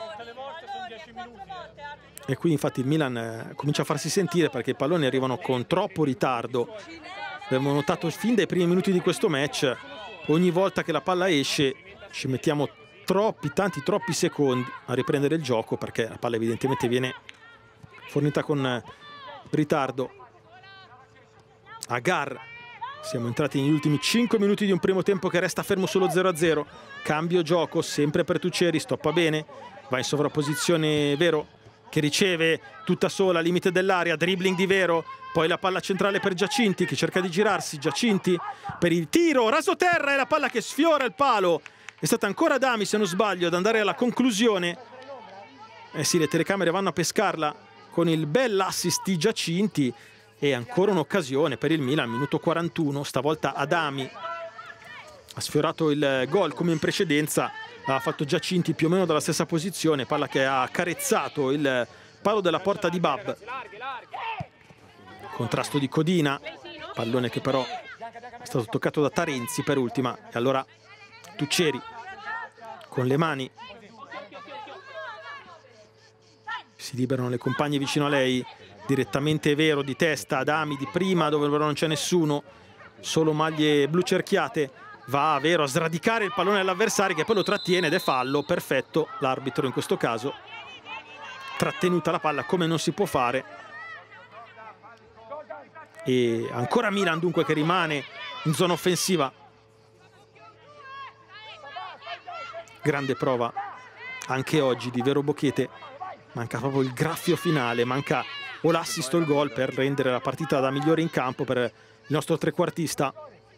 A: E qui infatti il Milan comincia a farsi sentire, perché i palloni arrivano con troppo ritardo. Abbiamo notato fin dai primi minuti di questo match, ogni volta che la palla esce ci mettiamo troppi secondi a riprendere il gioco, perché la palla evidentemente viene fornita con ritardo. Agar, siamo entrati negli ultimi 5 minuti di un primo tempo che resta fermo solo 0-0. Cambio gioco sempre per Tuccieri, stoppa bene, va in sovrapposizione Vero che riceve tutta sola, limite dell'area, dribbling di Vero, poi la palla centrale per Giacinti che cerca di girarsi, Giacinti per il tiro, raso terra, e la palla che sfiora il palo. È stata ancora Adami, se non sbaglio, ad andare alla conclusione. Eh sì, le telecamere vanno a pescarla con il bell'assist di Giacinti. E ancora un'occasione per il Milan, minuto 41, stavolta Adami ha sfiorato il gol come in precedenza, ha fatto Giacinti più o meno dalla stessa posizione, palla che ha accarezzato il palo della porta di Bab. Contrasto di Codina, pallone che però è stato toccato da Tarenzi per ultima, e allora Tuccieri con le mani si liberano le compagne vicino a lei. Direttamente Vero di testa, Adami di prima dove però non c'è nessuno, solo maglie blu cerchiate. Va Vero a sradicare il pallone all'avversario che poi lo trattiene ed è fallo. Perfetto l'arbitro in questo caso, trattenuta la palla come non si può fare. E ancora Milan dunque che rimane in zona offensiva. Grande prova anche oggi di Vero Bochete, manca proprio il graffio finale, manca o l'assist o il gol per rendere la partita da migliore in campo per il nostro trequartista,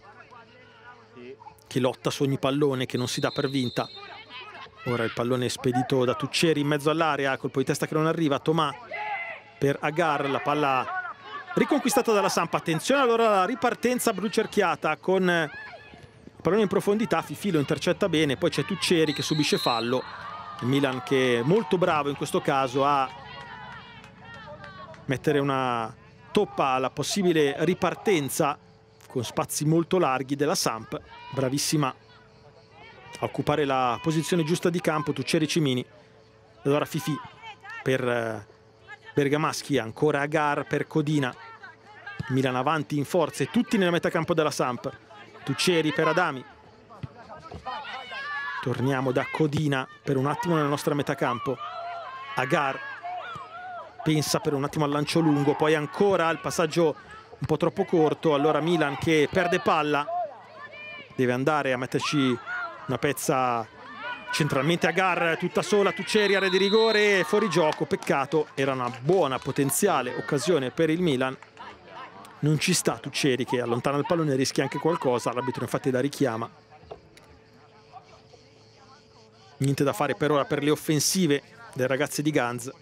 A: che lotta su ogni pallone, che non si dà per vinta. Ora il pallone è spedito da Tuccieri in mezzo all'area, colpo di testa che non arriva, Tomà per Agar, la palla riconquistata dalla Samp. Attenzione allora alla ripartenza blu cerchiata con il pallone in profondità, Fifì lo intercetta bene, poi c'è Tuccieri che subisce fallo. Il Milan che è molto bravo in questo caso a mettere una toppa alla possibile ripartenza con spazi molto larghi della Samp, bravissima a occupare la posizione giusta di campo Tuccieri Cimini. Allora Fifì per Bergamaschi, ancora Agar per Codina. Milan avanti in forze, tutti nella metà campo della Samp. Tuccieri per Adami. Torniamo da Codina per un attimo nella nostra metà campo. Agar pensa per un attimo al lancio lungo, poi ancora il passaggio un po' troppo corto. Allora Milan che perde palla, deve andare a metterci una pezza centralmente. Agar tutta sola, Tuccieri area di rigore, fuori gioco, peccato, era una buona potenziale occasione per il Milan. Non ci sta Tuccieri che allontana il pallone e rischia anche qualcosa, l'arbitro infatti la richiama. Niente da fare per ora per le offensive dei ragazzi di Ganz.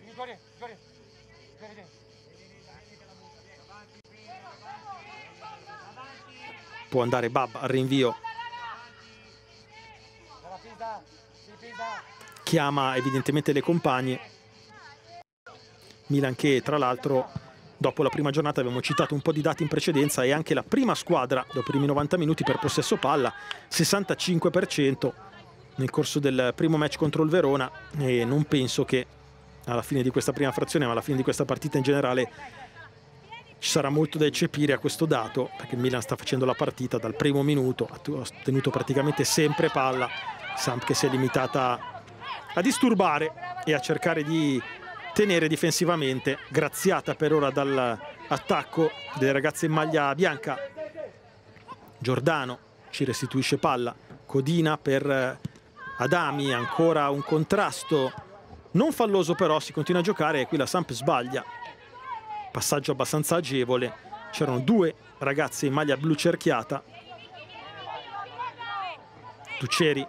A: Può andare Bab al rinvio. chiama evidentemente le compagne. Milan che tra l'altro dopo la prima giornata, abbiamo citato un po' di dati in precedenza, è anche la prima squadra dopo i primi 90 minuti per possesso palla, 65% nel corso del primo match contro il Verona, e non penso che alla fine di questa prima frazione, ma alla fine di questa partita in generale, ci sarà molto da eccepire a questo dato, perché il Milan sta facendo la partita dal primo minuto, ha tenuto praticamente sempre palla. Samp che si è limitata a disturbare e a cercare di tenere difensivamente, graziata per ora dall'attacco delle ragazze in maglia bianca. Giordano ci restituisce palla, Codina per Adami, ancora un contrasto non falloso, però si continua a giocare e qui la Samp sbaglia. Passaggio abbastanza agevole, c'erano due ragazze in maglia blu cerchiata. Tuceri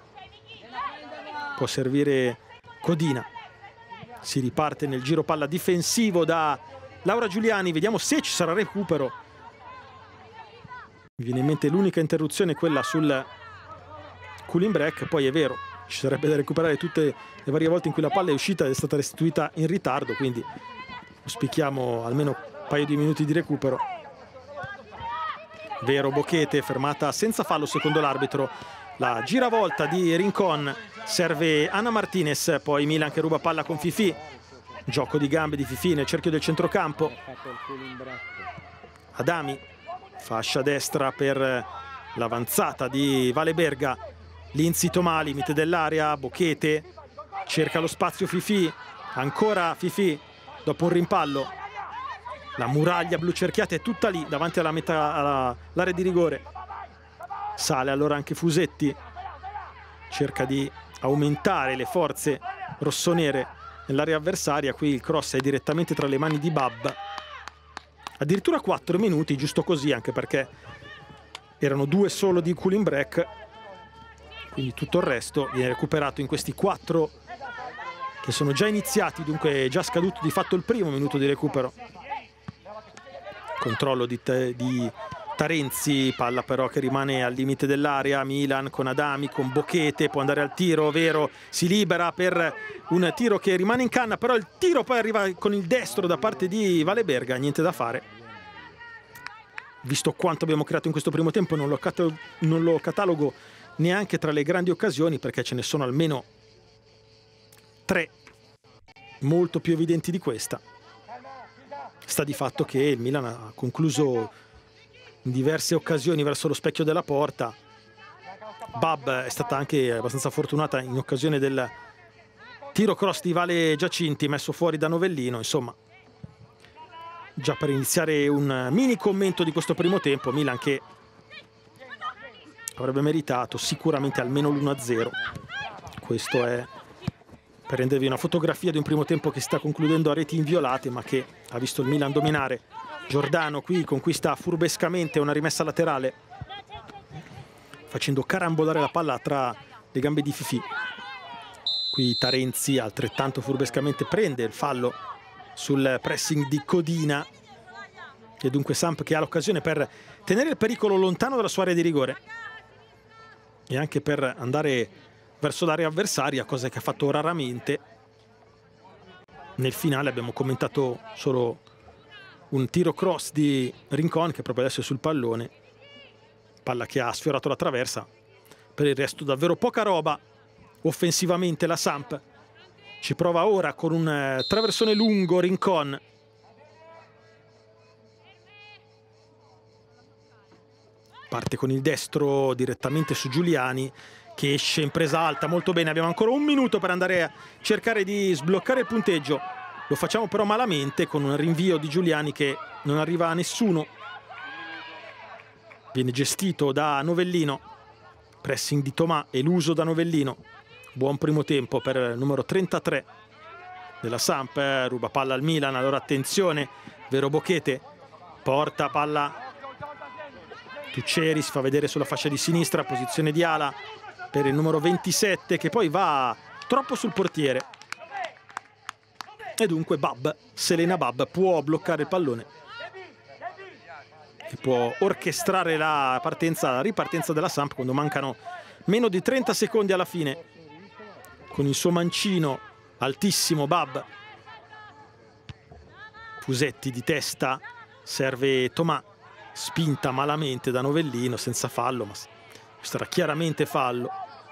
A: può servire Codina, si riparte nel giro palla difensivo da Laura Giuliani, vediamo se ci sarà recupero. Mi viene in mente l'unica interruzione, quella sul cooling break, poi è vero, ci sarebbe da recuperare tutte le varie volte in cui la palla è uscita ed è stata restituita in ritardo, quindi auspichiamo almeno un paio di minuti di recupero. Vero Bochete, fermata senza fallo secondo l'arbitro. La giravolta di Rincon, serve Anna Martinez, poi Milan che ruba palla con Fifi. Gioco di gambe di Fifi nel cerchio del centrocampo. Adami, fascia destra per l'avanzata di Vale Berga. Linzi Tomà, limite dell'area, Bochete cerca lo spazio Fifi, ancora Fifi dopo un rimpallo. La muraglia blu cerchiata è tutta lì davanti alla metà, all'area di rigore. Sale allora anche Fusetti, cerca di aumentare le forze rossonere nell'area avversaria. Qui il cross è direttamente tra le mani di Bab. Addirittura 4 minuti, giusto così, anche perché erano 2 solo di cooling break, quindi tutto il resto viene recuperato in questi 4 che sono già iniziati, dunque è già scaduto di fatto il primo minuto di recupero. Controllo di Tarenzi, palla però che rimane al limite dell'area. Milan con Adami, con Bochete, può andare al tiro, Vero si libera per un tiro che rimane in canna, però il tiro poi arriva con il destro da parte di Vale Berga, niente da fare. Visto quanto abbiamo creato in questo primo tempo, non lo catalogo neanche tra le grandi occasioni, perché ce ne sono almeno 3 molto più evidenti di questa. Sta di fatto che il Milan ha concluso in diverse occasioni verso lo specchio della porta. Bab è stata anche abbastanza fortunata in occasione del tiro cross di Vale Giacinti messo fuori da Novellino. Insomma, già per iniziare un mini commento di questo primo tempo, Milan che avrebbe meritato sicuramente almeno l'1-0. Questo è per rendervi una fotografia di un primo tempo che si sta concludendo a reti inviolate, ma che ha visto il Milan dominare. Giordano qui conquista furbescamente una rimessa laterale, facendo carambolare la palla tra le gambe di Fifi. Qui Tarenzi altrettanto furbescamente prende il fallo sul pressing di Codina, e dunque Samp che ha l'occasione per tenere il pericolo lontano dalla sua area di rigore e anche per andare verso l'area avversaria, cosa che ha fatto raramente. Nel finale abbiamo commentato solo un tiro cross di Rincon che proprio adesso è sul pallone, palla che ha sfiorato la traversa. Per il resto davvero poca roba offensivamente la Samp. Ci prova ora con un traversone lungo Rincon. Parte con il destro direttamente su Giuliani, che esce in presa alta molto bene. Abbiamo ancora un minuto per andare a cercare di sbloccare il punteggio. Lo facciamo però malamente con un rinvio di Giuliani che non arriva a nessuno. Viene gestito da Novellino. Pressing di Tomà, eluso da Novellino. Buon primo tempo per il numero 33 della Samp. Ruba palla al Milan, allora attenzione. Vero Bochete porta palla. Tuceri si fa vedere sulla fascia di sinistra, posizione di ala per il numero 27 che poi va troppo sul portiere. E dunque Bab, Selena Bab, può bloccare il pallone e può orchestrare la ripartenza della Samp quando mancano meno di 30 secondi alla fine, con il suo mancino altissimo Bab. Fusetti di testa, serve Tomà, spinta malamente da Novellino, senza fallo, ma questo era chiaramente fallo.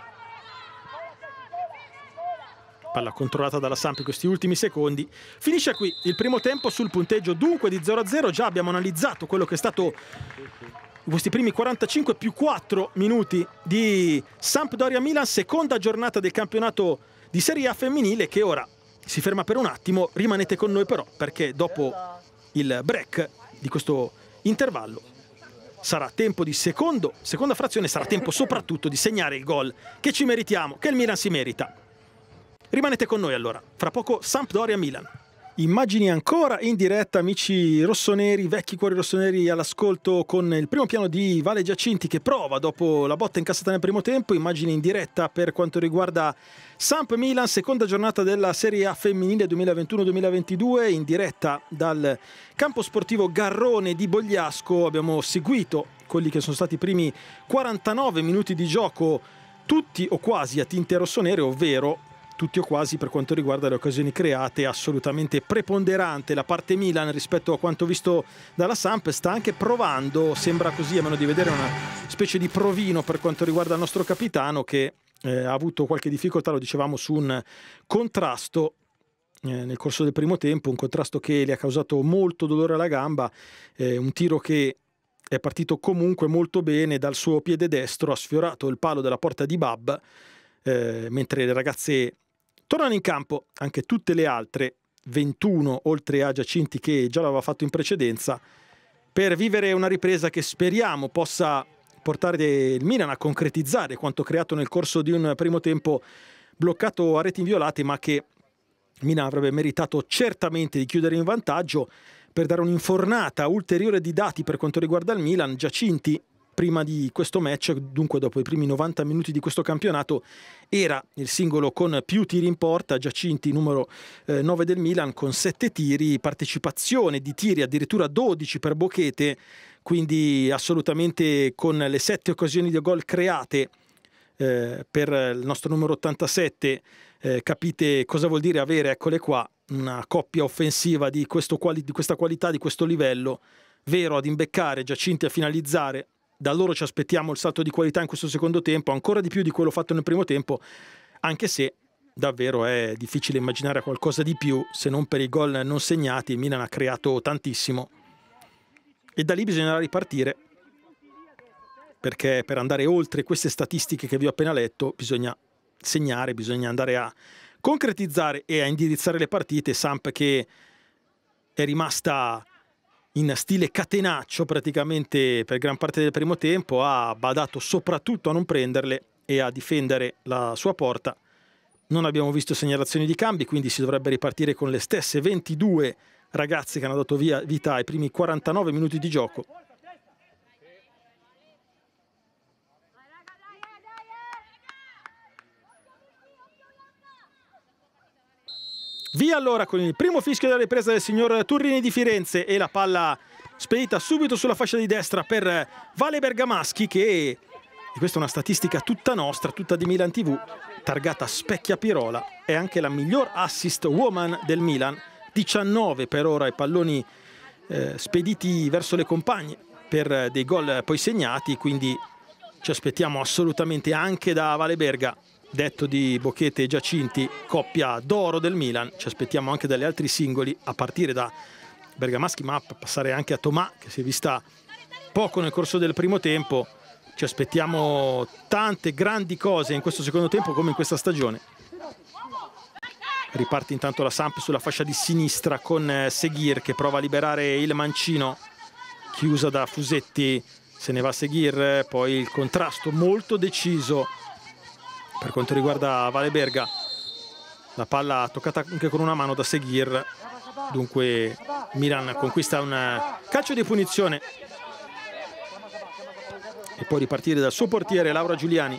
A: Palla controllata dalla Samp in questi ultimi secondi. Finisce qui il primo tempo sul punteggio dunque di 0-0. Già abbiamo analizzato quello che è stato questi primi 45 più 4 minuti di Sampdoria-Milan, seconda giornata del campionato di Serie A femminile, che ora si ferma per un attimo. Rimanete con noi però, perché dopo il break di questo intervallo sarà tempo di seconda frazione, sarà tempo soprattutto di segnare il gol che ci meritiamo, che il Milan si merita. Rimanete con noi allora, fra poco Sampdoria-Milan. Immagini ancora in diretta, amici rossoneri, vecchi cuori rossoneri all'ascolto, con il primo piano di Vale Giacinti che prova dopo la botta incassata nel primo tempo. Immagini in diretta per quanto riguarda Samp-Milan, seconda giornata della Serie A femminile 2021-2022, in diretta dal campo sportivo Garrone di Bogliasco. Abbiamo seguito quelli che sono stati i primi 49 minuti di gioco, tutti o quasi a tinte rossonere, ovvero tutti o quasi per quanto riguarda le occasioni create. Assolutamente preponderante la parte Milan rispetto a quanto visto dalla Samp. Sta anche provando, sembra così, a meno di vedere, una specie di provino per quanto riguarda il nostro capitano, che ha avuto qualche difficoltà, lo dicevamo, su un contrasto nel corso del primo tempo, un contrasto che le ha causato molto dolore alla gamba, un tiro che è partito comunque molto bene dal suo piede destro, ha sfiorato il palo della porta di Bab, mentre le ragazze tornano in campo, anche tutte le altre 21, oltre a Giacinti che già l'aveva fatto in precedenza, per vivere una ripresa che speriamo possa portare il Milan a concretizzare quanto creato nel corso di un primo tempo bloccato a reti inviolate, ma che Milan avrebbe meritato certamente di chiudere in vantaggio. Per dare un'infornata ulteriore di dati per quanto riguarda il Milan, Giacinti prima di questo match, dunque dopo i primi 90 minuti di questo campionato, era il singolo con più tiri in porta. Giacinti numero 9 del Milan con 7 tiri, partecipazione di tiri addirittura 12 per Bochete, quindi assolutamente con le 7 occasioni di gol create per il nostro numero 87, capite cosa vuol dire avere, eccole qua, una coppia offensiva di questa qualità, di questo livello, vero ad imbeccare, Giacinti a finalizzare. Da loro ci aspettiamo il salto di qualità in questo secondo tempo, ancora di più di quello fatto nel primo tempo, anche se davvero è difficile immaginare qualcosa di più se non per i gol non segnati. Il Milan ha creato tantissimo e da lì bisognerà ripartire, perché per andare oltre queste statistiche che vi ho appena letto bisogna segnare, bisogna andare a concretizzare e a indirizzare le partite. Samp che è rimasta in stile catenaccio praticamente per gran parte del primo tempo, ha badato soprattutto a non prenderle e a difendere la sua porta. Non abbiamo visto segnalazioni di cambi, quindi si dovrebbe ripartire con le stesse 22 ragazze che hanno dato vita ai primi 49 minuti di gioco. Via allora con il primo fischio della ripresa del signor Turrini di Firenze e la palla spedita subito sulla fascia di destra per Vale Bergamaschi, che, e questa è una statistica tutta nostra, tutta di Milan TV, targata Specchia Pirola, è anche la miglior assist woman del Milan, 19 per ora i palloni spediti verso le compagne per dei gol poi segnati, quindi ci aspettiamo assolutamente anche da Vale Berga, detto di Bochete e Giacinti, coppia d'oro del Milan. Ci aspettiamo anche dagli altri singoli, a partire da Bergamaschi, ma passare anche a Tomà, che si è vista poco nel corso del primo tempo. Ci aspettiamo tante grandi cose in questo secondo tempo come in questa stagione. Riparte intanto la Samp sulla fascia di sinistra con Seguir che prova a liberare il mancino, chiusa da Fusetti, se ne va Seguir, poi il contrasto molto deciso per quanto riguarda Vale Berga. La palla toccata anche con una mano da Seguir, dunque Milan conquista un calcio di punizione e può ripartire dal suo portiere Laura Giuliani.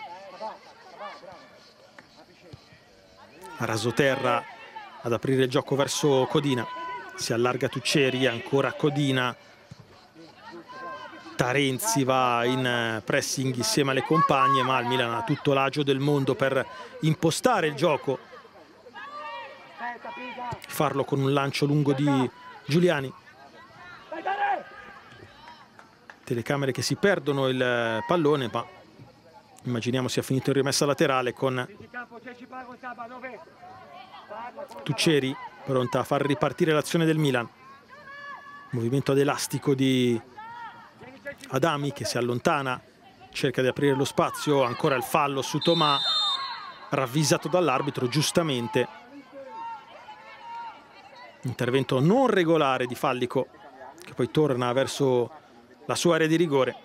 A: Rasoterra ad aprire il gioco verso Codina, si allarga Tucceri, ancora Codina, Tarenzi va in pressing insieme alle compagne, ma il Milan ha tutto l'agio del mondo per impostare il gioco, farlo con un lancio lungo di Giuliani. Telecamere che si perdono il pallone, ma immaginiamo sia finito in rimessa laterale con Tuccieri pronta a far ripartire l'azione del Milan. Movimento ad elastico di Adami che si allontana, cerca di aprire lo spazio, ancora il fallo su Tomà, ravvisato dall'arbitro giustamente. Intervento non regolare di Fallico che poi torna verso la sua area di rigore.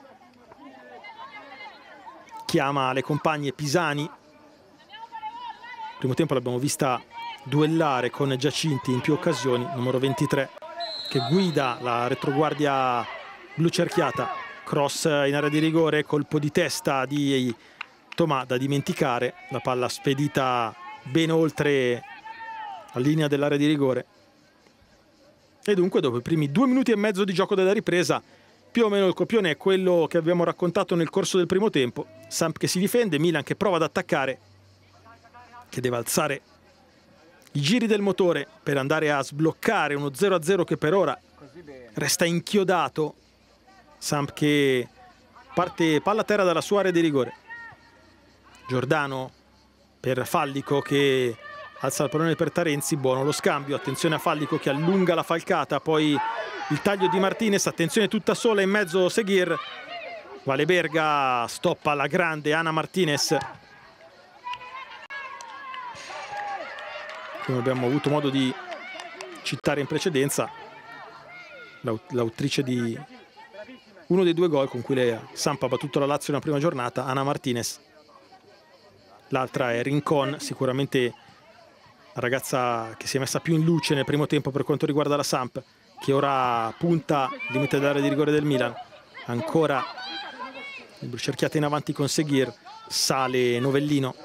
A: Chiama le compagne Pisani. Primo tempo l'abbiamo vista duellare con Giacinti in più occasioni, numero 23 che guida la retroguardia blu cerchiata. Cross in area di rigore, colpo di testa di Tomà da dimenticare, la palla spedita ben oltre la linea dell'area di rigore. E dunque dopo i primi 2 minuti e mezzo di gioco della ripresa più o meno il copione è quello che abbiamo raccontato nel corso del primo tempo. Samp che si difende, Milan che prova ad attaccare, che deve alzare i giri del motore per andare a sbloccare uno 0-0 che per ora resta inchiodato. Samp che parte palla a terra dalla sua area di rigore. Giordano per Fallico che alza il pallone per Tarenzi, buono lo scambio, attenzione a Fallico che allunga la falcata, poi il taglio di Martinez, attenzione tutta sola in mezzo Seguir. Valeberga stoppa la grande Ana Martinez. Come abbiamo avuto modo di citare in precedenza, l'autrice di uno dei 2 gol con cui le Samp ha battuto la Lazio nella prima giornata, Ana Martinez. L'altra è Rincon, sicuramente la ragazza che si è messa più in luce nel primo tempo per quanto riguarda la Samp, che ora punta al limite dell'area di rigore del Milan. Ancora il cerchiata in avanti con Seguir, sale Novellino.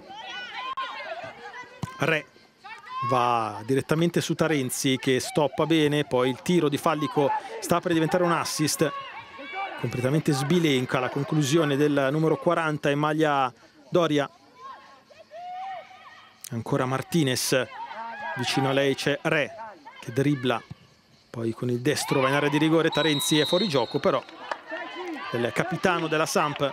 A: Re va direttamente su Tarenzi che stoppa bene, poi il tiro di Fallico sta per diventare un assist, completamente sbilenca la conclusione del numero 40 in maglia Doria. Ancora Martinez, vicino a lei c'è Re che dribbla, poi con il destro va in area di rigore. Tarenzi è fuori gioco però del capitano della Samp.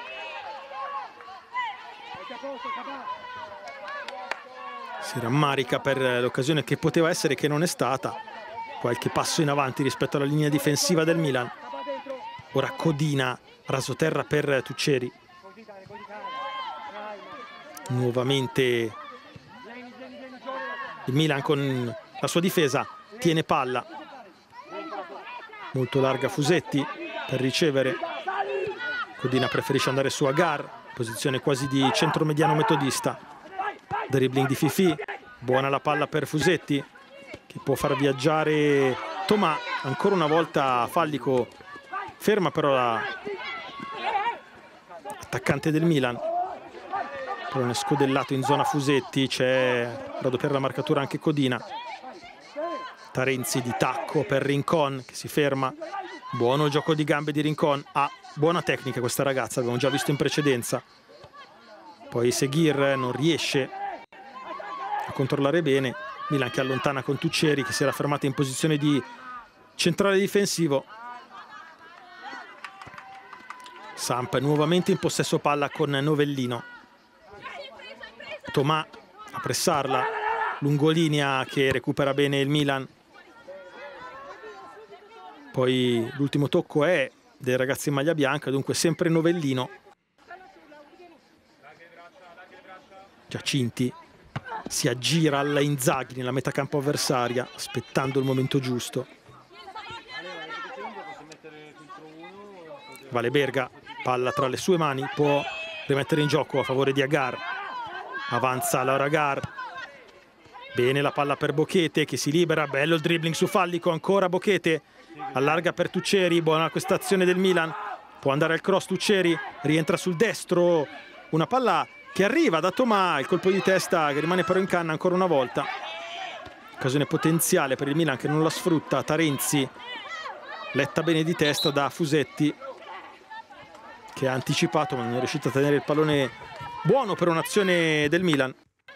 A: Si rammarica per l'occasione che poteva essere, che non è stata. Qualche passo in avanti rispetto alla linea difensiva del Milan. Ora Codina, rasoterra per Tuccieri. Nuovamente il Milan con la sua difesa tiene palla. Molto larga Fusetti per ricevere. Codina preferisce andare su Agar, posizione quasi di centromediano metodista. Dribbling di Fifi, buona la palla per Fusetti che può far viaggiare Tomà. Ancora una volta Fallico ferma però l'attaccante del Milan. Pallone scodellato in zona Fusetti, c'è a raddoppiare la marcatura anche Codina. Tarenzi di tacco per Rincon che si ferma. Buono il gioco di gambe di Rincon, ha buona tecnica questa ragazza, abbiamo già visto in precedenza. Poi Seguir non riesce a controllare bene. Milan che allontana con Tuccieri che si era fermata in posizione di centrale difensivo. Samp nuovamente in possesso palla con Novellino. Tomà a pressarla, lungolinea che recupera bene il Milan. Poi l'ultimo tocco è dei ragazzi in maglia bianca, dunque sempre Novellino. Giacinti si aggira alla Inzaghi nella metà campo avversaria, aspettando il momento giusto. Valeberga, palla tra le sue mani, può rimettere in gioco a favore di Agar. Avanza Laura Agar. Bene la palla per Bochete che si libera, bello il dribbling su Fallico, ancora Bochete. Allarga per Tuccieri, buona questa azione del Milan. Può andare al cross Tuccieri, rientra sul destro. Una palla che arriva da Tomà, il colpo di testa che rimane però in canna ancora una volta. Occasione potenziale per il Milan che non la sfrutta. Tarenzi, letta bene di testa da Fusetti. che ha anticipato ma non è riuscito a tenere il pallone buono per un'azione del Milan.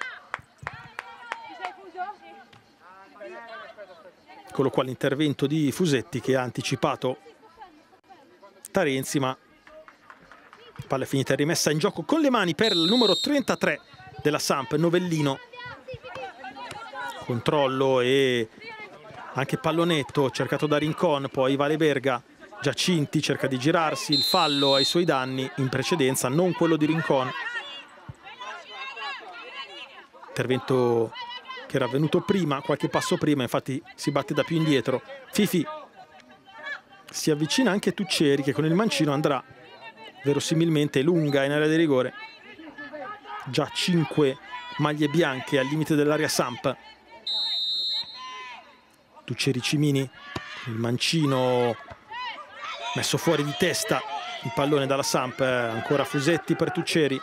A: Eccolo qua l'intervento di Fusetti che ha anticipato Tarenzi, ma palla è finita e rimessa in gioco con le mani per il numero 33 della Samp, Novellino. Controllo e anche pallonetto cercato da Rincon, poi Vale Berga. Giacinti cerca di girarsi, il fallo ai suoi danni in precedenza, non quello di Rincon. Intervento che era avvenuto prima, qualche passo prima, infatti si batte da più indietro. Fifi si avvicina anche Tuccieri che con il mancino andrà verosimilmente lunga in area di rigore. Già 5 maglie bianche al limite dell'area Samp. Tuccieri Cimini, il mancino messo fuori di testa, il pallone dalla Samp, ancora Fusetti per Tuccieri.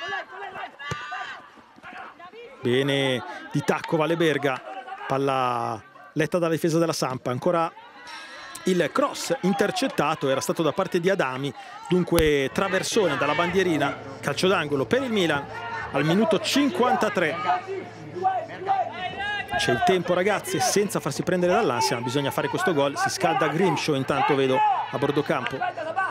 A: Bene di tacco Vale Berga, palla letta dalla difesa della Samp, ancora il cross intercettato, era stato da parte di Adami, dunque traversone dalla bandierina, calcio d'angolo per il Milan al minuto 53. C'è il tempo ragazzi, senza farsi prendere dall'ansia, ma bisogna fare questo gol. Si scalda Grimshaw, intanto vedo a bordo campo.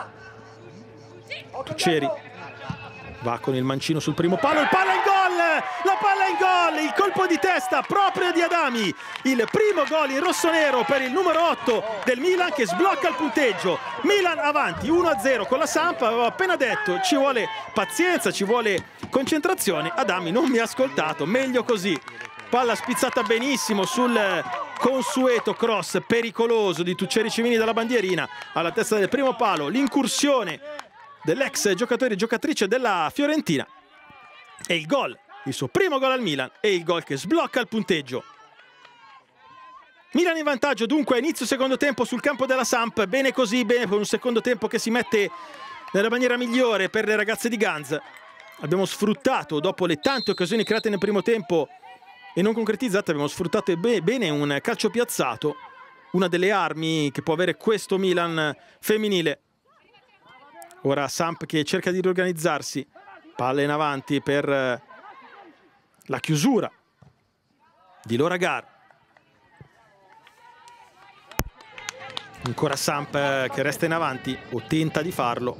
A: Tuccieri va con il mancino sul primo palo, il palla in gol! La palla in gol, il colpo di testa proprio di Adami, il primo gol in rossonero per il numero 8 del Milan che sblocca il punteggio. Milan avanti 1-0 con la Samp. Avevo appena detto ci vuole pazienza, ci vuole concentrazione. Adami non mi ha ascoltato, meglio così. Palla spizzata benissimo sul consueto cross pericoloso di Tuccieri Cimini dalla bandierina alla testa del primo palo, l'incursione dell'ex giocatore e giocatrice della Fiorentina e il gol, il suo primo gol al Milan e il gol che sblocca il punteggio. Milan in vantaggio dunque a inizio secondo tempo sul campo della Samp. Bene così, bene per un secondo tempo che si mette nella maniera migliore per le ragazze di Ganz. Abbiamo sfruttato, dopo le tante occasioni create nel primo tempo e non concretizzate, abbiamo sfruttato bene un calcio piazzato, una delle armi che può avere questo Milan femminile. Ora Samp che cerca di riorganizzarsi, palla in avanti per la chiusura di Laura Gar. Ancora Samp che resta in avanti o tenta di farlo.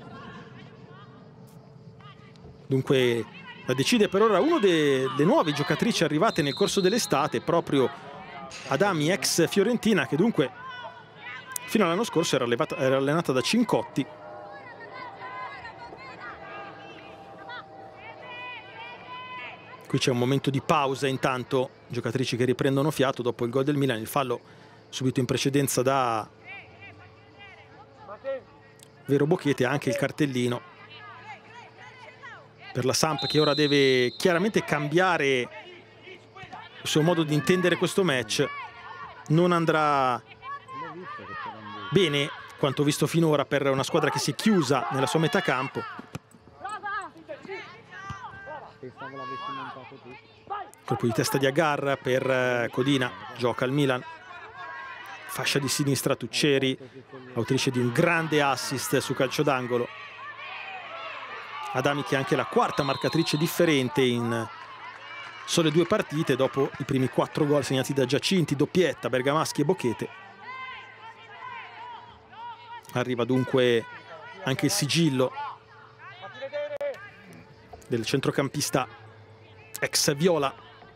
A: Dunque la decide per ora una delle nuove giocatrici arrivate nel corso dell'estate, proprio Adami, ex Fiorentina, che dunque fino all'anno scorso era allenata da Cincotti. Qui c'è un momento di pausa intanto, giocatrici che riprendono fiato dopo il gol del Milan, il fallo subito in precedenza da Vero Bocchete, anche il cartellino per la Samp che ora deve chiaramente cambiare il suo modo di intendere questo match. Non andrà bene quanto visto finora per una squadra che si è chiusa nella sua metà campo. Colpo di testa di Agar per Codina, gioca il Milan. Fascia di sinistra Tuccieri, autrice di un grande assist su calcio d'angolo. Adami che è anche la quarta marcatrice differente in sole 2 partite dopo i primi 4 gol segnati da Giacinti, doppietta, Bergamaschi e Bocchete. Arriva dunque anche il sigillo del centrocampista ex Viola.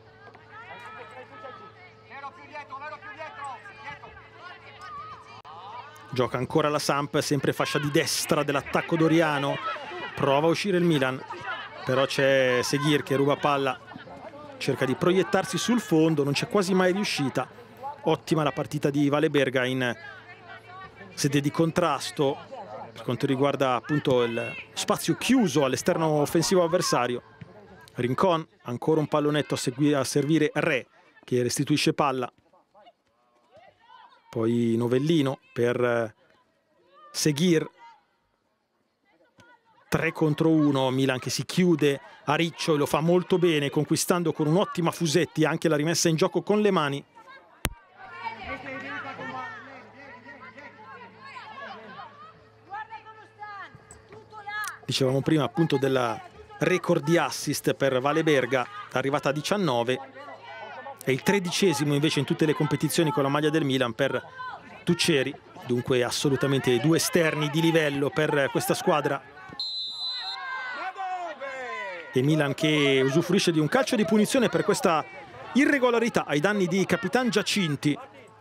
A: Gioca ancora la Samp, sempre fascia di destra dell'attacco doriano. Prova a uscire il Milan, però c'è Seguir che ruba palla, cerca di proiettarsi sul fondo, non c'è quasi mai riuscita. Ottima la partita di Vale Berga in sede di contrasto per quanto riguarda appunto il spazio chiuso all'esterno offensivo avversario. Rincon, ancora un pallonetto a servire Re che restituisce palla. Poi Novellino per Seguir. 3 contro 1, Milan che si chiude a riccio e lo fa molto bene, conquistando con un'ottima Fusetti anche la rimessa in gioco con le mani. Dicevamo prima appunto della record di assist per Vale Berga, arrivata a 19, è il 13° invece in tutte le competizioni con la maglia del Milan per Tuccieri, dunque assolutamente 2 esterni di livello per questa squadra. E Milan che usufruisce di un calcio di punizione per questa irregolarità ai danni di Capitan Giacinti.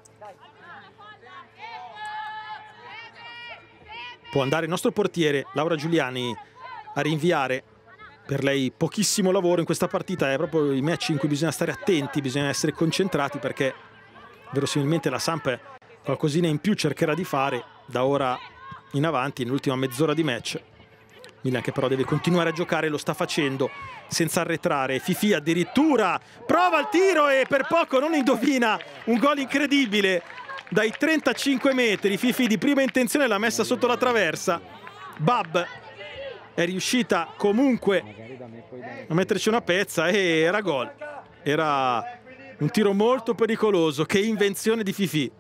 A: Può andare il nostro portiere Laura Giuliani a rinviare. Per lei pochissimo lavoro in questa partita, è proprio i match in cui bisogna stare attenti, bisogna essere concentrati, perché verosimilmente la Samp qualcosina in più cercherà di fare da ora in avanti nell'ultima mezz'ora di match. Milan che però deve continuare a giocare, lo sta facendo senza arretrare. Fifi addirittura prova il tiro e per poco non indovina un gol incredibile dai 35 metri. Fifi di prima intenzione l'ha messa sotto la traversa. Bab è riuscita comunque a metterci una pezza e era gol. Era un tiro molto pericoloso. Che invenzione di Fifi.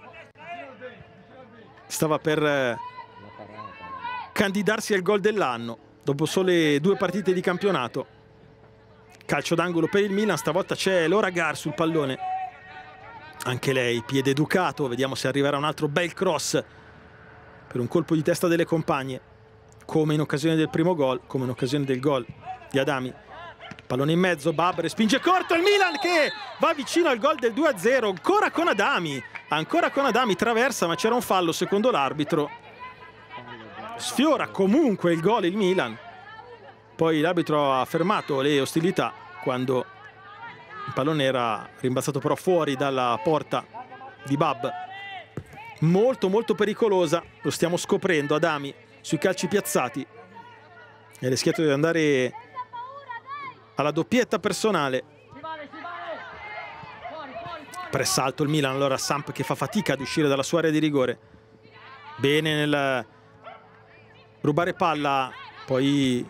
A: Stava per candidarsi al gol dell'anno dopo sole 2 partite di campionato. Calcio d'angolo per il Milan, stavolta c'è Laura Gar sul pallone, anche lei piede educato, vediamo se arriverà un altro bel cross per un colpo di testa delle compagne, come in occasione del primo gol, come in occasione del gol di Adami. Pallone in mezzo, Bab respinge corto il Milan che va vicino al gol del 2-0, ancora con Adami, traversa ma c'era un fallo secondo l'arbitro. Sfiora comunque il gol il Milan, poi l'arbitro ha fermato le ostilità quando il pallone era rimbalzato però fuori dalla porta di Bab. Molto molto pericolosa, lo stiamo scoprendo. Adami sui calci piazzati e rischiato di andare alla doppietta personale. Press alto il Milan, allora Samp che fa fatica ad uscire dalla sua area di rigore. Bene nel rubare palla, poi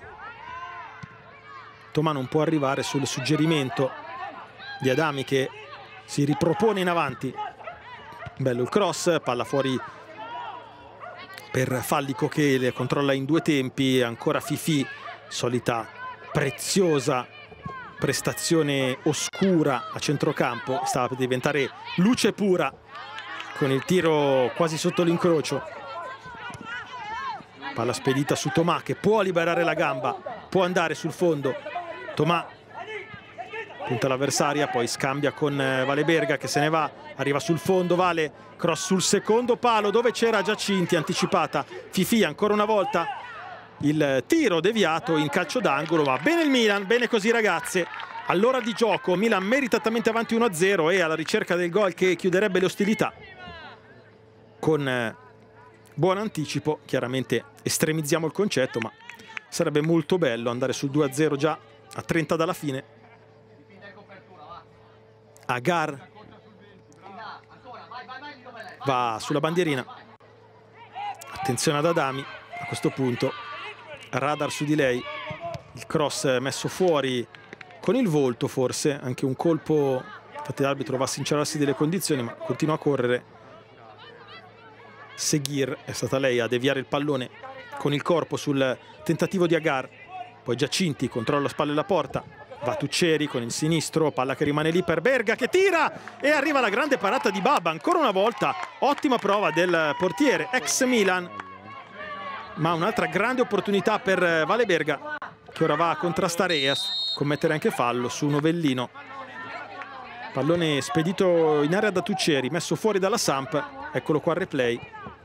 A: Tomà non può arrivare sul suggerimento di Adami che si ripropone in avanti. Bello il cross, palla fuori per Fallico che le controlla in 2 tempi. Ancora Fifi, solita preziosa prestazione oscura a centrocampo, stava per diventare luce pura con il tiro quasi sotto l'incrocio. Palla spedita su Tomà che può liberare la gamba, può andare sul fondo. Tomà punta l'avversaria, poi scambia con Vale Berga che se ne va, arriva sul fondo Vale, cross sul secondo palo dove c'era Giacinti, anticipata Fifi ancora una volta. Il tiro deviato in calcio d'angolo, va bene il Milan, bene così ragazze. All'ora di gioco Milan meritatamente avanti 1-0 e alla ricerca del gol che chiuderebbe le ostilità. Con buon anticipo, chiaramente estremizziamo il concetto, ma sarebbe molto bello andare sul 2-0 già a 30 dalla fine. Agar va sulla bandierina, attenzione ad Adami a questo punto, radar su di lei, il cross messo fuori con il volto, forse anche un colpo, infatti l'arbitro va a sincerarsi delle condizioni ma continua a correre. Seguir è stata lei a deviare il pallone con il corpo sul tentativo di Agar, poi Giacinti controlla la spalla e la porta, va Tuccieri con il sinistro, palla che rimane lì per Berga che tira e arriva la grande parata di Baba, ancora una volta ottima prova del portiere ex Milan, ma un'altra grande opportunità per Vale Berga che ora va a contrastare e a commettere anche fallo su Novellino. Pallone spedito in area da Tuccieri, messo fuori dalla Samp, eccolo qua il replay.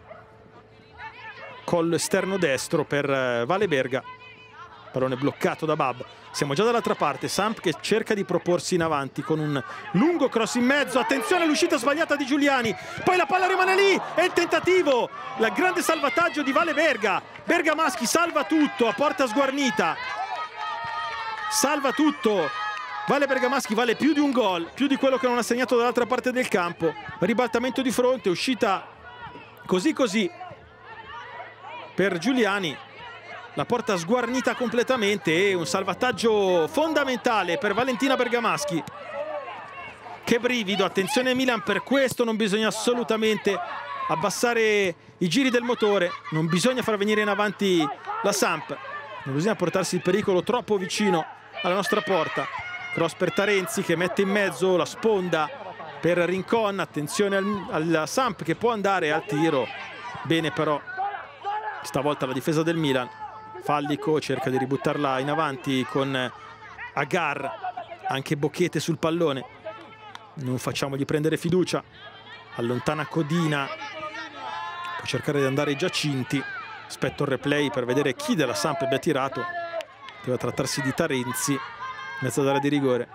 A: Collo esterno destro per Vale Berga, pallone bloccato da Bab. Siamo già dall'altra parte, Samp che cerca di proporsi in avanti con un lungo cross in mezzo, attenzione all'uscita sbagliata di Giuliani, poi la palla rimane lì e il tentativo, il grande salvataggio di Vale Berga. Bergamaschi salva tutto a porta sguarnita, salva tutto. Vale Bergamaschi vale più di un gol, più di quello che non ha segnato dall'altra parte del campo. Ribaltamento di fronte, uscita così così per Giuliani, la porta sguarnita completamente e un salvataggio fondamentale per Valentina Bergamaschi. Che brivido, attenzione Milan, per questo non bisogna assolutamente abbassare i giri del motore, non bisogna far venire in avanti la Samp. Non bisogna portarsi il pericolo troppo vicino alla nostra porta. Cross per Tarenzi che mette in mezzo la sponda per Rincon. Attenzione al Samp che può andare al tiro. Bene però stavolta la difesa del Milan. Fallico cerca di ributtarla in avanti con Agar. Anche Bocchete sul pallone. Non facciamogli prendere fiducia. Allontana Codina. Può cercare di andare Giacinti. Aspetto il replay per vedere chi della Samp abbia tirato. Deve trattarsi di Tarenzi in mezzo all'area di rigore.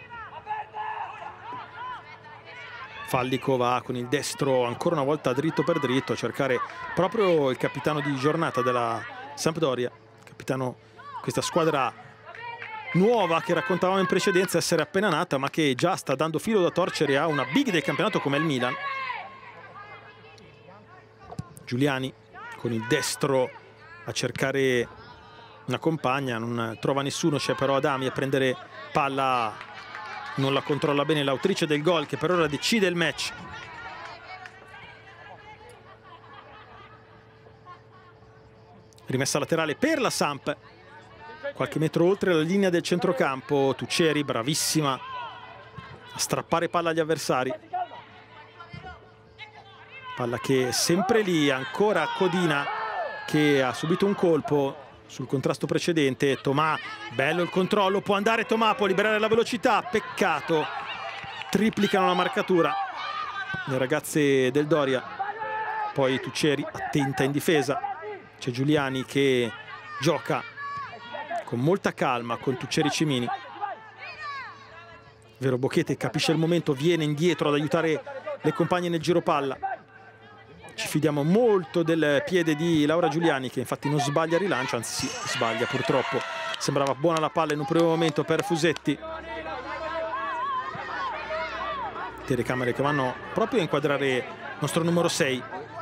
A: Fallico va con il destro ancora una volta dritto per dritto a cercare proprio il capitano di giornata della Sampdoria, capitano questa squadra nuova che raccontavamo in precedenza essere appena nata ma che già sta dando filo da torcere a una big del campionato come il Milan. Giuliani con il destro a cercare una compagna, non trova nessuno, c'è però Adami a prendere palla, non la controlla bene l'autrice del gol che per ora decide il match. Rimessa laterale per la Samp, qualche metro oltre la linea del centrocampo. Tuccieri bravissima a strappare palla agli avversari. Palla che è sempre lì, ancora Codina che ha subito un colpo sul contrasto precedente. Tomà, bello il controllo, può andare Tomà, può liberare la velocità, peccato, triplicano la marcatura le ragazze del Doria. Poi Tuccieri attenta in difesa, c'è Giuliani che gioca con molta calma con Tuccieri Cimini. Vero Bocchete capisce il momento, viene indietro ad aiutare le compagne nel giro palla. Ci fidiamo molto del piede di Laura Giuliani che infatti non sbaglia il rilancio, anzi sì, sbaglia purtroppo. Sembrava buona la palla in un primo momento per Fusetti. Telecamere che vanno proprio a inquadrare il nostro numero 6.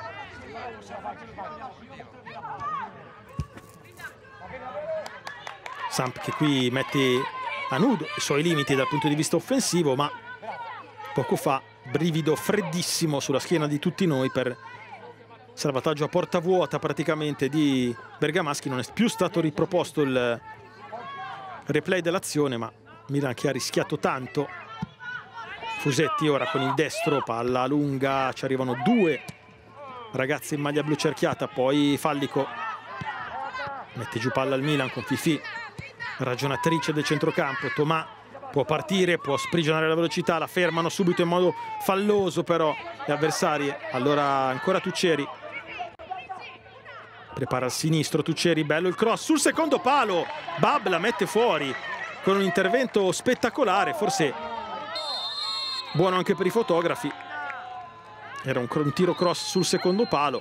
A: Samp che qui mette a nudo i suoi limiti dal punto di vista offensivo, ma poco fa brivido freddissimo sulla schiena di tutti noi per salvataggio a porta vuota praticamente di Bergamaschi. Non è più stato riproposto il replay dell'azione, ma Milan che ha rischiato tanto. Fusetti ora con il destro, palla lunga, ci arrivano due ragazze in maglia blu cerchiata, poi Fallico mette giù palla al Milan con Fifi, ragionatrice del centrocampo. Tomà può partire, può sprigionare la velocità, la fermano subito in modo falloso però le avversarie. Allora ancora Tuccieri, prepara al sinistro Tuccieri, bello il cross sul secondo palo, Bab la mette fuori con un intervento spettacolare, forse buono anche per i fotografi. Era un tiro cross sul secondo palo,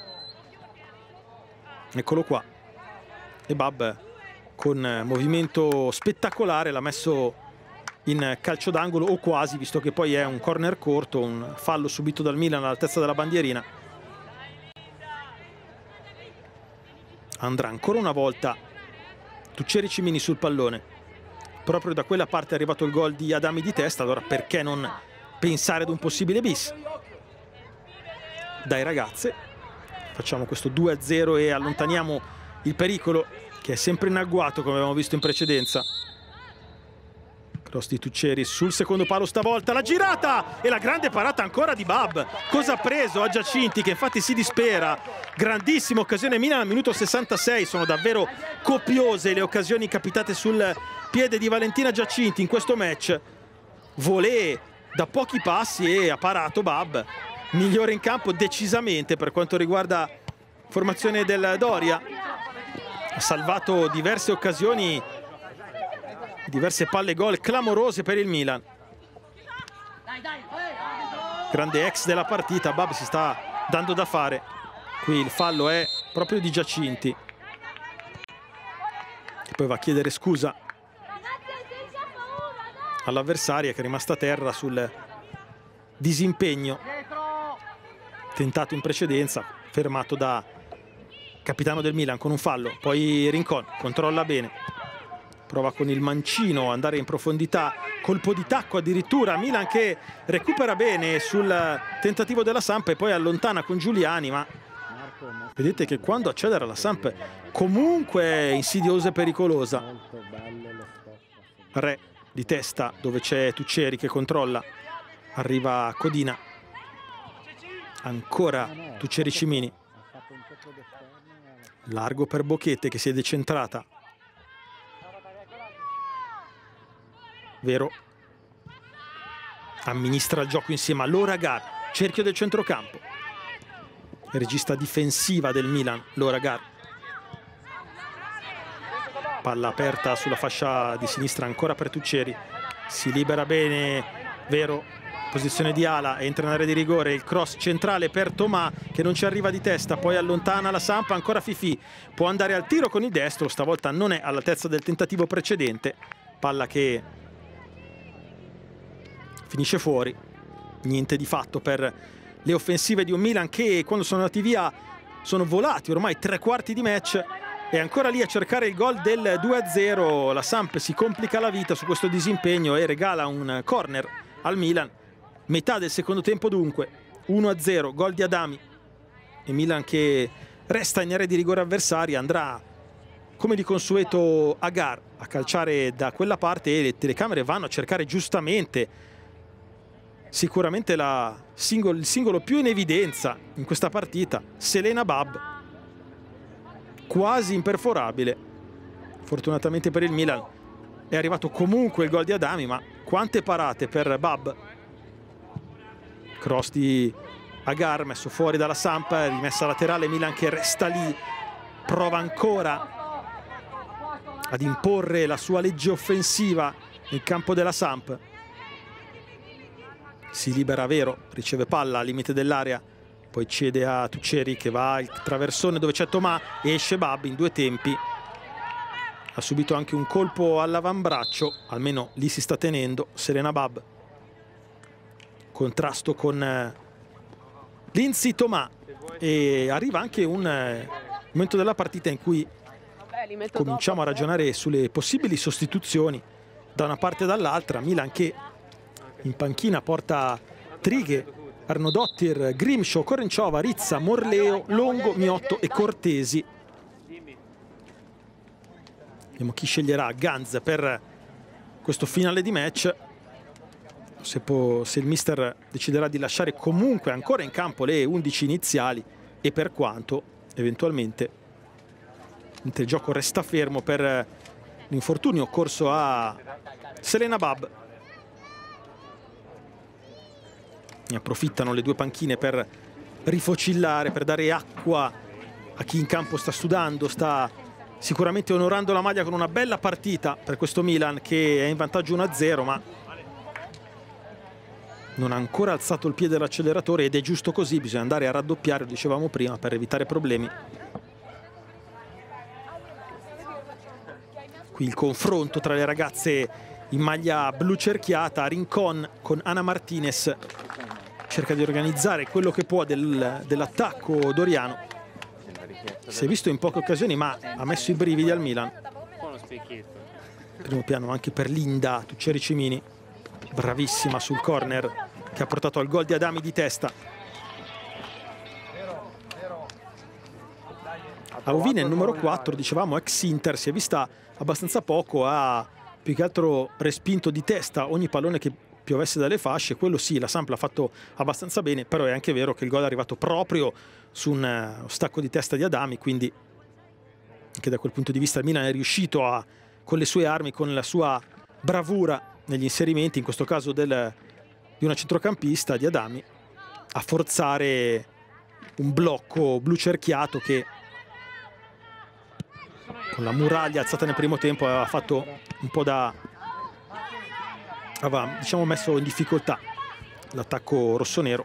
A: eccolo qua, e Bab con movimento spettacolare l'ha messo in calcio d'angolo, o quasi, visto che poi è un corner corto, un fallo subito dal Milan all'altezza della bandierina. Andrà ancora una volta Tuccieri Cimini sul pallone. Proprio da quella parte è arrivato il gol di Adami di testa, allora perché non pensare ad un possibile bis? Dai ragazze, facciamo questo 2-0 e allontaniamo il pericolo che è sempre in agguato come abbiamo visto in precedenza. Cross di Tuccieri sul secondo palo stavolta, la girata e la grande parata ancora di Bab. Cosa ha preso a Giacinti che infatti si dispera. Grandissima occasione Milan al minuto 66, sono davvero copiose le occasioni capitate sul piede di Valentina Giacinti in questo match. Volée da pochi passi e ha parato Bab, migliore in campo decisamente per quanto riguarda formazione del Doria. Ha salvato diverse occasioni, diverse palle gol clamorose per il Milan. Grande ex della partita, Bab si sta dando da fare. Qui il fallo è proprio di Giacinti, che poi va a chiedere scusa all'avversaria che è rimasta a terra sul disimpegno tentato in precedenza, fermato da capitano del Milan con un fallo. Poi Rincon controlla bene, prova con il mancino ad andare in profondità, colpo di tacco addirittura. Milan che recupera bene sul tentativo della Samp e poi allontana con Giuliani, ma Vedete che quando accelera la Samp comunque è insidiosa e pericolosa. Re di testa dove c'è Tuccieri che controlla. Arriva Codina. Ancora Tuccieri Cimini. Largo per Bocchete che si è decentrata. Vero. Amministra il gioco insieme a Loragar. Cerchio del centrocampo. Regista difensiva del Milan, Loragar. Palla aperta sulla fascia di sinistra ancora per Tuccieri. Si libera bene, Vero. Posizione di ala, entra in area di rigore, il cross centrale per Tomà che non ci arriva di testa, poi allontana la Samp, ancora Fifi. Può andare al tiro con il destro, stavolta non è all'altezza del tentativo precedente. Palla che finisce fuori. Niente di fatto per le offensive di un Milan che quando sono andati via sono volati ormai 3/4 di match. E ancora lì a cercare il gol del 2-0. La Samp si complica la vita su questo disimpegno e regala un corner al Milan. Metà del secondo tempo dunque. 1-0, gol di Adami. E Milan che resta in area di rigore avversaria. Andrà come di consueto Agar a calciare da quella parte e le telecamere vanno a cercare giustamente sicuramente il singolo più in evidenza in questa partita, Selena Bab. Quasi imperforabile. Fortunatamente per il Milan è arrivato comunque il gol di Adami, ma quante parate per Bab. Cross di Agar messo fuori dalla Samp, rimessa laterale, Milan che resta lì, prova ancora ad imporre la sua legge offensiva nel campo della Samp. Si libera Vero, riceve palla al limite dell'area, poi cede a Tuccieri che va al traversone dove c'è Tomà e esce Bab in due tempi. Ha subito anche un colpo all'avambraccio, almeno lì si sta tenendo Selena Bab. Contrasto con Lindsay Tomà e arriva anche un momento della partita in cui cominciamo a ragionare sulle possibili sostituzioni da una parte e dall'altra. Milan che in panchina porta Trighe, Arnodottir, Grimshaw, Korenciova, Rizza, Morleo, Longo, Miotto e Cortesi. Vediamo chi sceglierà Ganz per questo finale di match. Se il mister deciderà di lasciare comunque ancora in campo le 11 iniziali e per quanto eventualmente il gioco resta fermo per l'infortunio occorso a Selena Bab. Ne approfittano le due panchine per rifocillare, per dare acqua a chi in campo sta sudando, sta sicuramente onorando la maglia con una bella partita per questo Milan che è in vantaggio 1-0, ma non ha ancora alzato il piede dell'acceleratore ed è giusto così, bisogna andare a raddoppiare, lo dicevamo prima, per evitare problemi. Qui il confronto tra le ragazze in maglia blu cerchiata. Rincon con Ana Martinez cerca di organizzare quello che può dell'attacco doriano. Si è visto in poche occasioni ma ha messo i brividi al Milan. Primo piano anche per Linda Tuccieri Cimini, bravissima sul corner che ha portato al gol di Adami di testa. Auvine, il numero 4, dicevamo ex Inter, si è vista abbastanza poco, ha più che altro respinto di testa ogni pallone che piovesse dalle fasce. Quello sì, la Samp l'ha fatto abbastanza bene, però è anche vero che il gol è arrivato proprio su un stacco di testa di Adami, quindi anche da quel punto di vista il Milan è riuscito con le sue armi, con la sua bravura negli inserimenti, in questo caso di una centrocampista, di Adami, a forzare un blocco blu cerchiato che con la muraglia alzata nel primo tempo aveva fatto un po' aveva, diciamo, messo in difficoltà l'attacco rossonero.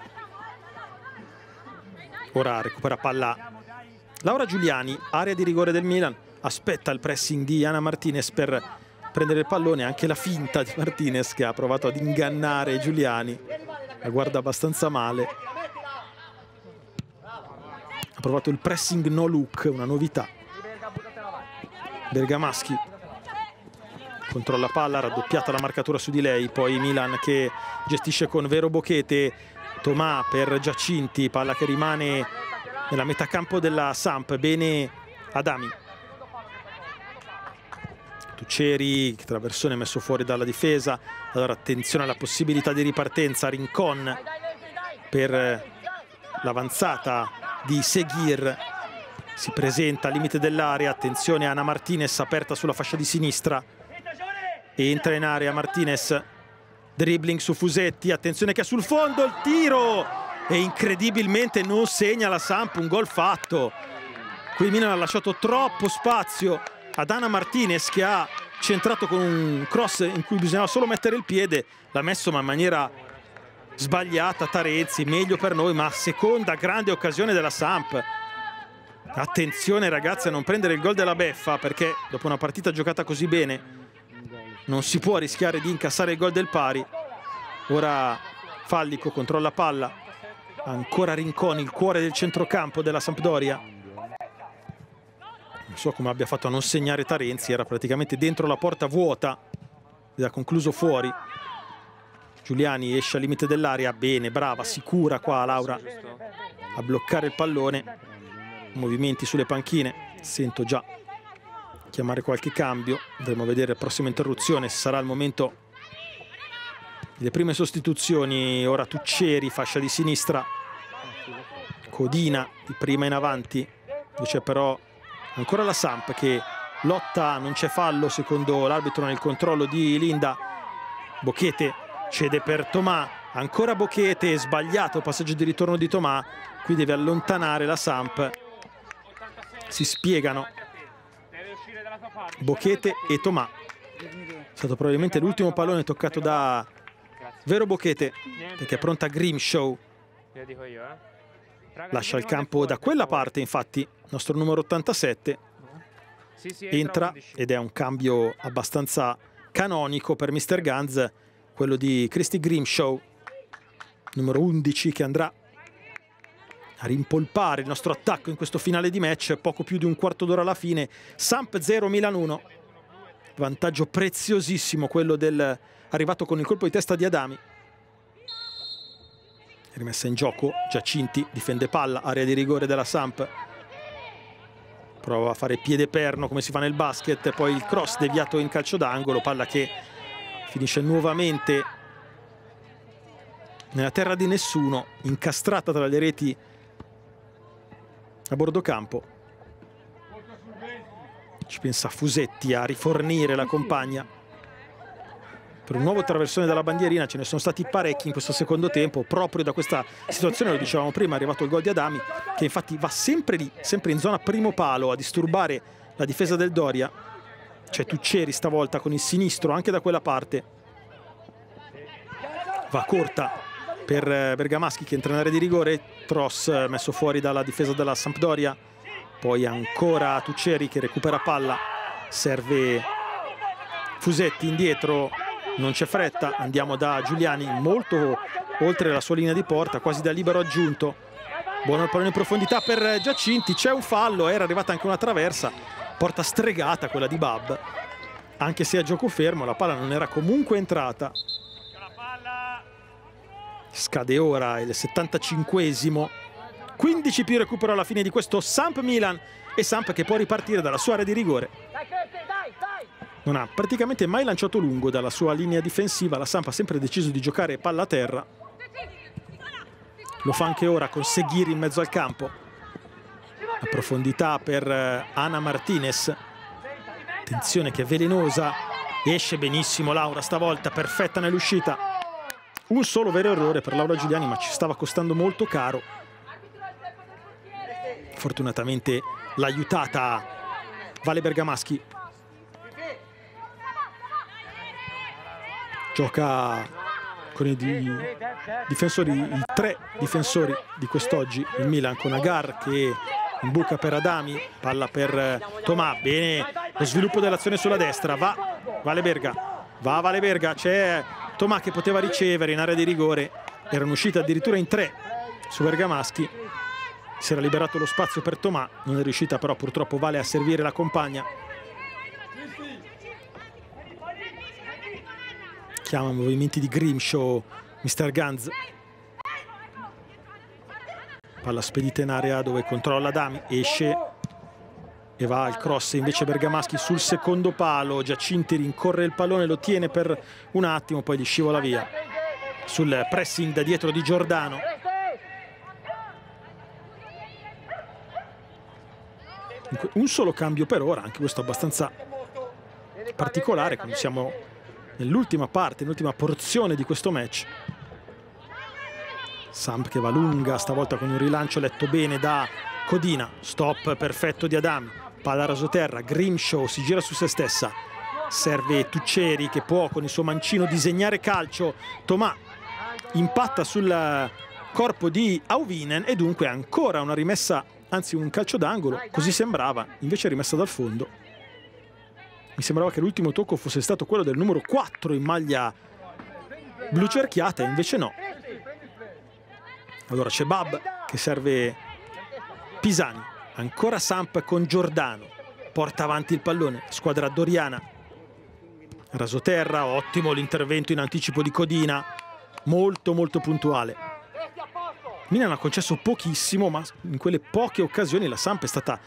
A: Ora recupera palla Laura Giuliani, area di rigore del Milan, aspetta il pressing di Ana Martinez per prendere il pallone, anche la finta di Martinez che ha provato ad ingannare Giuliani, la guarda abbastanza male. Ha provato il pressing no look, una novità. Bergamaschi controlla palla, raddoppiata la marcatura su di lei, poi Milan che gestisce con Vero Bocchete, Tomà per Giacinti, palla che rimane nella metà campo della Samp. Bene Adami. Tuccieri, traversone messo fuori dalla difesa. Allora attenzione alla possibilità di ripartenza. Rincon per l'avanzata di Seguir. Si presenta al limite dell'area. Attenzione Ana Martinez aperta sulla fascia di sinistra. Entra in area Martinez. Dribbling su Fusetti. Attenzione che è sul fondo il tiro. E incredibilmente non segna la Samp. Un gol fatto. Qui Milan ha lasciato troppo spazio ad Ana Martinez, che ha centrato con un cross in cui bisognava solo mettere il piede. L'ha messo ma in maniera sbagliata Tarenzi. Meglio per noi, ma seconda grande occasione della Samp. Attenzione ragazzi a non prendere il gol della beffa, perché dopo una partita giocata così bene non si può rischiare di incassare il gol del pari. Ora Fallico controlla palla. Ancora Rincon, il cuore del centrocampo della Sampdoria. Non so come abbia fatto a non segnare Tarenzi, era praticamente dentro la porta vuota ed ha concluso fuori. Giuliani esce al limite dell'area. Bene, brava, sicura qua Laura a bloccare il pallone. Movimenti sulle panchine, sento già chiamare qualche cambio. Andremo a vedere la prossima interruzione, sarà il momento delle prime sostituzioni. Ora Tuccieri, fascia di sinistra. Codina di prima in avanti. C'è però ancora la Samp che lotta, non c'è fallo secondo l'arbitro nel controllo di Linda. Bochete cede per Tomà, ancora Bochete, sbagliato il passaggio di ritorno di Tomà. Qui deve allontanare la Samp. Si spiegano Bochete e Tomà. È stato probabilmente l'ultimo pallone toccato da Vero Bochete, perché è pronta Grimshaw. Lascia il campo da quella parte, infatti, il nostro numero 87. Entra ed è un cambio abbastanza canonico per Mr. Ganz, quello di Christy Grimshaw, numero 11, che andrà a rimpolpare il nostro attacco in questo finale di match. Poco più di un quarto d'ora alla fine. Samp 0, Milan 1. Vantaggio preziosissimo quello del arrivato con il colpo di testa di Adami. Rimessa in gioco Giacinti, difende palla, area di rigore della Samp. Prova a fare piede perno come si fa nel basket, poi il cross deviato in calcio d'angolo, palla che finisce nuovamente nella terra di nessuno, incastrata tra le reti a bordo campo. Ci pensa Fusetti a rifornire la compagna per un nuovo traversone dalla bandierina. Ce ne sono stati parecchi in questo secondo tempo proprio da questa situazione. Lo dicevamo prima, è arrivato il gol di Adami, che infatti va sempre lì, sempre in zona primo palo, a disturbare la difesa del Doria. C'è Tuccieri stavolta con il sinistro anche da quella parte. Va corta per Bergamaschi che entra in area di rigore. Tross messo fuori dalla difesa della Sampdoria. Poi ancora Tuccieri che recupera palla. Serve Fusetti indietro. Non c'è fretta, andiamo da Giuliani molto oltre la sua linea di porta, quasi da libero aggiunto. Buono il pallone in profondità per Giacinti, c'è un fallo, era arrivata anche una traversa, porta stregata quella di Bab. Anche se a gioco fermo la palla non era comunque entrata. Scade ora il 75esimo, 15 più recupero alla fine di questo Samp Milan, e Samp che può ripartire dalla sua area di rigore. Non ha praticamente mai lanciato lungo dalla sua linea difensiva. La Samp ha sempre deciso di giocare palla a terra. Lo fa anche ora con Seguir in mezzo al campo. La profondità per Ana Martinez. Attenzione che è velenosa. Esce benissimo Laura stavolta, perfetta nell'uscita. Un solo vero errore per Laura Giuliani, ma ci stava costando molto caro. Fortunatamente l'ha aiutata Vale Bergamaschi. Gioca con i difensori, i tre difensori di quest'oggi, il Milan, con Agar che imbuca per Adami, palla per Tomà. Bene lo sviluppo dell'azione sulla destra, va Vale Berga, c'è Tomà che poteva ricevere in area di rigore, erano uscite addirittura in tre su Bergamaschi, si era liberato lo spazio per Tomà, non è riuscita però purtroppo Vale a servire la compagna. Chiama movimenti di Grimshaw Mr. Ganz. Palla spedita in area dove controlla Adami, esce e va al cross invece Bergamaschi sul secondo palo. Giacinti rincorre il pallone, lo tiene per un attimo, poi gli scivola via sul pressing da dietro di Giordano. Un solo cambio per ora, anche questo abbastanza particolare quando siamo nell'ultima parte, nell'ultima porzione di questo match. Samp che va lunga, stavolta con un rilancio letto bene da Codina. Stop perfetto di Adami, palla rasoterra, Grimshaw si gira su se stessa, serve Tuccieri che può con il suo mancino disegnare calcio. Tomà impatta sul corpo di Auvinen e dunque ancora una rimessa, anzi un calcio d'angolo, così sembrava, invece è rimessa dal fondo. Mi sembrava che l'ultimo tocco fosse stato quello del numero 4 in maglia blu cerchiata, invece no. Allora c'è Bab che serve Pisani, ancora Samp con Giordano, porta avanti il pallone, squadra doriana. Rasoterra, ottimo l'intervento in anticipo di Codina, molto puntuale. Milan ha concesso pochissimo, ma in quelle poche occasioni la Samp è stata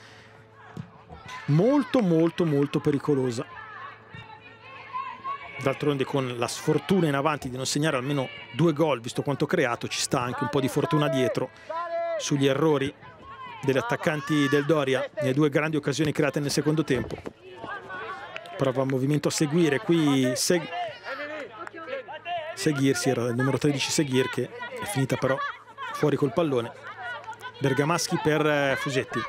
A: molto pericolosa. D'altronde con la sfortuna in avanti di non segnare almeno 2 gol, visto quanto creato, ci sta anche un po' di fortuna dietro sugli errori degli attaccanti del Doria nelle 2 grandi occasioni create nel secondo tempo. Prova movimento a seguire qui Seguir, sì, era il numero 13 Seguir, che è finita però fuori col pallone. Bergamaschi per Fusetti.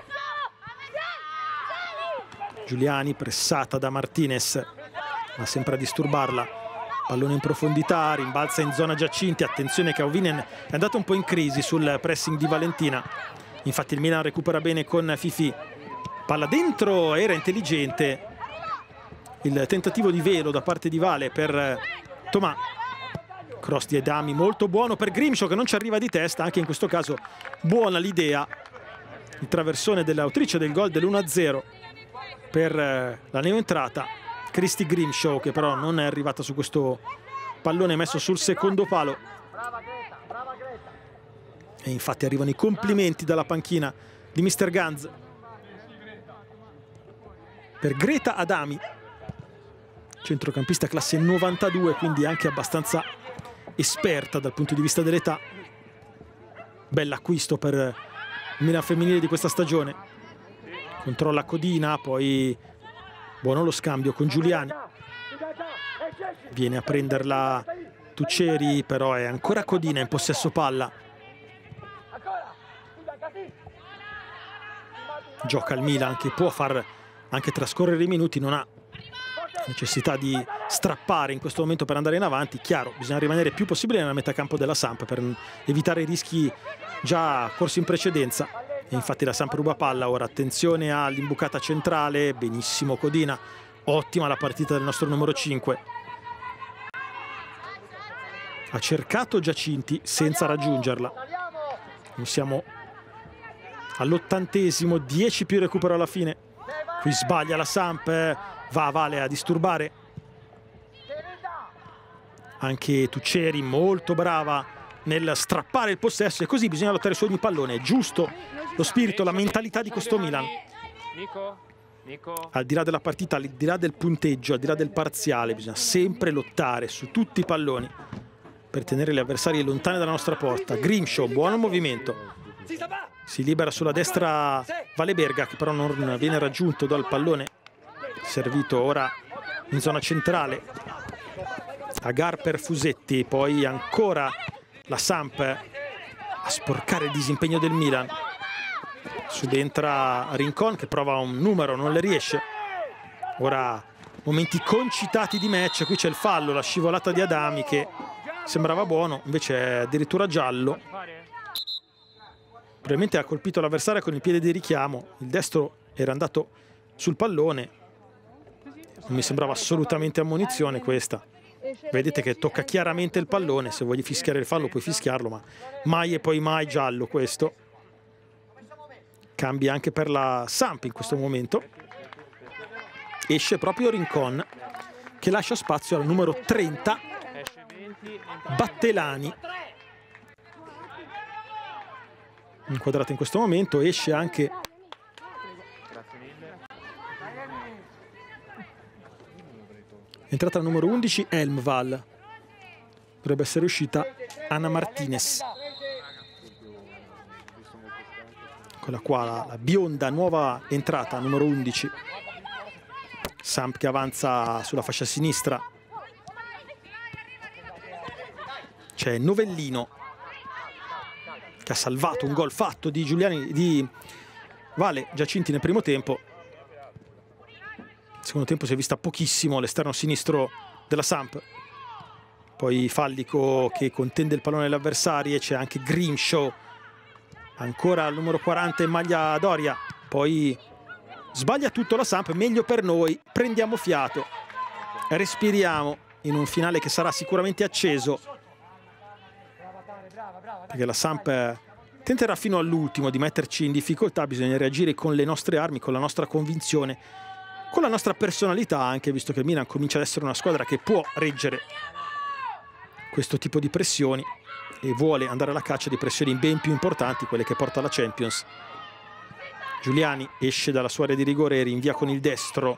A: Giuliani pressata da Martinez, ma sempre a disturbarla. Pallone in profondità, rimbalza in zona Giacinti. Attenzione che Auvinen è andato un po' in crisi sul pressing di Valentina. Infatti il Milan recupera bene con Fifi. Palla dentro, era intelligente il tentativo di velo da parte di Vale per Tomà. Cross di Adami molto buono per Grimshaw che non ci arriva di testa. Anche in questo caso buona l'idea, il traversone dell'autrice del gol dell'1-0 per la neoentrata Christy Grimshaw, che però non è arrivata su questo pallone messo sul secondo palo. E infatti arrivano i complimenti dalla panchina di Mr. Ganz per Greta Adami, centrocampista classe 92, quindi anche abbastanza esperta dal punto di vista dell'età. Bell'acquisto per il Milan femminile di questa stagione. Controlla Codina, poi buono lo scambio con Giuliani. Viene a prenderla Tuccieri, però è ancora Codina in possesso palla. Gioca il Milan che può far anche trascorrere i minuti, non ha necessità di strappare in questo momento per andare in avanti. Chiaro, bisogna rimanere più possibile nella metà campo della Samp per evitare i rischi già corsi in precedenza. E infatti la Samp ruba palla. Ora attenzione all'imbucata centrale, benissimo Codina, ottima la partita del nostro numero 5. Ha cercato Giacinti senza raggiungerla. Noi siamo all'80°, 10 più recupero alla fine. Qui sbaglia la Samp, va Vale a disturbare. Anche Tuccieri molto brava nel strappare il possesso, e così bisogna lottare su ogni pallone. È giusto lo spirito, la mentalità di questo Milan. Al di là della partita, al di là del punteggio, al di là del parziale, bisogna sempre lottare su tutti i palloni per tenere gli avversari lontani dalla nostra porta. Grimshaw, buon movimento. Si libera sulla destra Valeberga, che però non viene raggiunto dal pallone servito ora in zona centrale. Agar per Fusetti, poi ancora la Samp a sporcare il disimpegno del Milan. Subentra Rincon che prova un numero, non le riesce. Ora momenti concitati di match. Qui c'è il fallo, la scivolata di Adami che sembrava buono, invece è addirittura giallo. Probabilmente ha colpito l'avversario con il piede di richiamo. Il destro era andato sul pallone. Non mi sembrava assolutamente ammonizione questa. Vedete che tocca chiaramente il pallone. Se vuoi fischiare il fallo puoi fischiarlo, ma mai e poi mai giallo questo. Cambia anche per la Samp in questo momento. Esce proprio Rincon che lascia spazio al numero 30 Battelani. inquadrata in questo momento. Esce anche entrata la numero 11 Elmval, dovrebbe essere uscita Ana Martinez. Eccola qua la bionda nuova entrata, numero 11. Samp che avanza sulla fascia sinistra. C'è Novellino che ha salvato un gol fatto di Vale Giacinti nel primo tempo. Nel secondo tempo si è vista pochissimo l'esterno sinistro della Samp. Poi Fallico che contende il pallone dell'avversario, e c'è anche Grimshaw. Ancora il numero 40 in maglia Doria. Poi sbaglia tutto la Samp, meglio per noi. Prendiamo fiato, respiriamo in un finale che sarà sicuramente acceso, perché la Samp tenterà fino all'ultimo di metterci in difficoltà. Bisogna reagire con le nostre armi, con la nostra convinzione, con la nostra personalità anche, visto che il Milan comincia ad essere una squadra che può reggere questo tipo di pressioni e vuole andare alla caccia di pressioni ben più importanti, quelle che porta alla Champions. Giuliani esce dalla sua area di rigore e rinvia con il destro.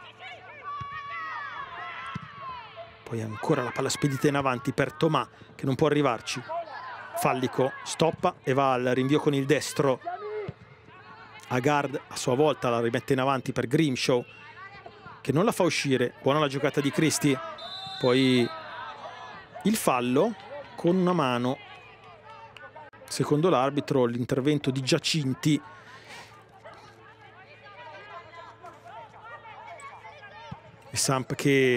A: Poi ancora la palla spedita in avanti per Tomà, che non può arrivarci. Fallico stoppa e va al rinvio con il destro. Agard a sua volta la rimette in avanti per Grimshaw, che non la fa uscire. Buona la giocata di Cristi. Poi il fallo con una mano, secondo l'arbitro, l'intervento di Giacinti. E Samp che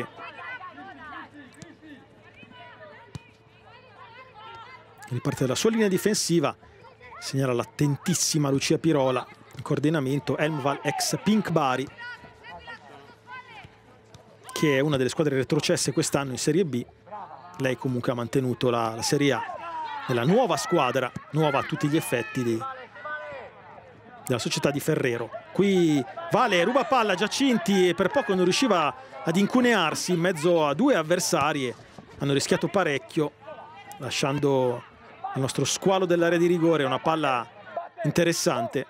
A: riparte dalla sua linea difensiva, segnala l'attentissima Lucia Pirola. In coordinamento Elmval ex Pink Bari, che è una delle squadre retrocesse quest'anno in Serie B. Lei comunque ha mantenuto la Serie A nella nuova squadra, nuova a tutti gli effetti della società di Ferrero. Qui Vale ruba palla a Giacinti e per poco non riusciva ad incunearsi in mezzo a due avversari. Hanno rischiato parecchio, lasciando il nostro squalo dell'area di rigore una palla interessante.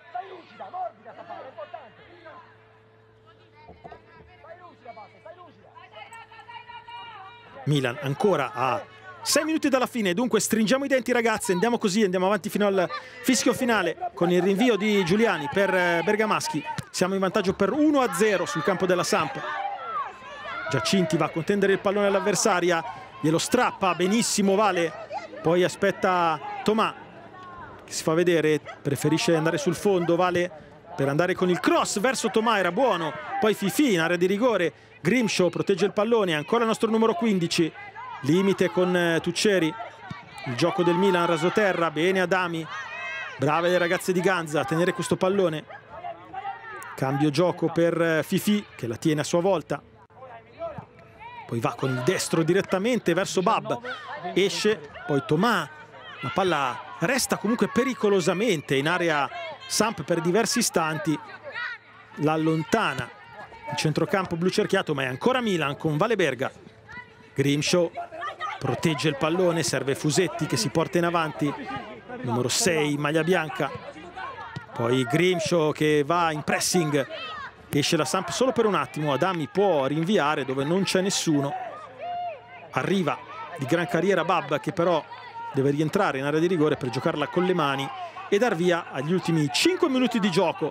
A: Milan ancora a 6 minuti dalla fine, dunque stringiamo i denti ragazzi, andiamo così, andiamo avanti fino al fischio finale con il rinvio di Giuliani per Bergamaschi. Siamo in vantaggio per 1-0 sul campo della Samp. Giacinti va a contendere il pallone all'avversaria, glielo strappa benissimo Vale, poi aspetta Tomà che si fa vedere, preferisce andare sul fondo Vale per andare con il cross verso Tomà, era buono, poi Fifi in area di rigore. Grimshaw protegge il pallone, ancora il nostro numero 15, limite con Tucceri. Il gioco del Milan rasoterra, bene Adami, brave le ragazze di Ganza a tenere questo pallone. Cambio gioco per Fifi che la tiene a sua volta, poi va con il destro direttamente verso Bab, esce, poi Tomà, la palla resta comunque pericolosamente in area Samp per diversi istanti, la allontana il centrocampo blu cerchiato, ma è ancora Milan con Vale Berga. Grimshaw protegge il pallone, serve Fusetti che si porta in avanti, numero 6 maglia bianca. Poi Grimshaw che va in pressing, esce la Samp solo per un attimo. Adami può rinviare dove non c'è nessuno, arriva di gran carriera Bab che però deve rientrare in area di rigore per giocarla con le mani e dar via agli ultimi 5 minuti di gioco.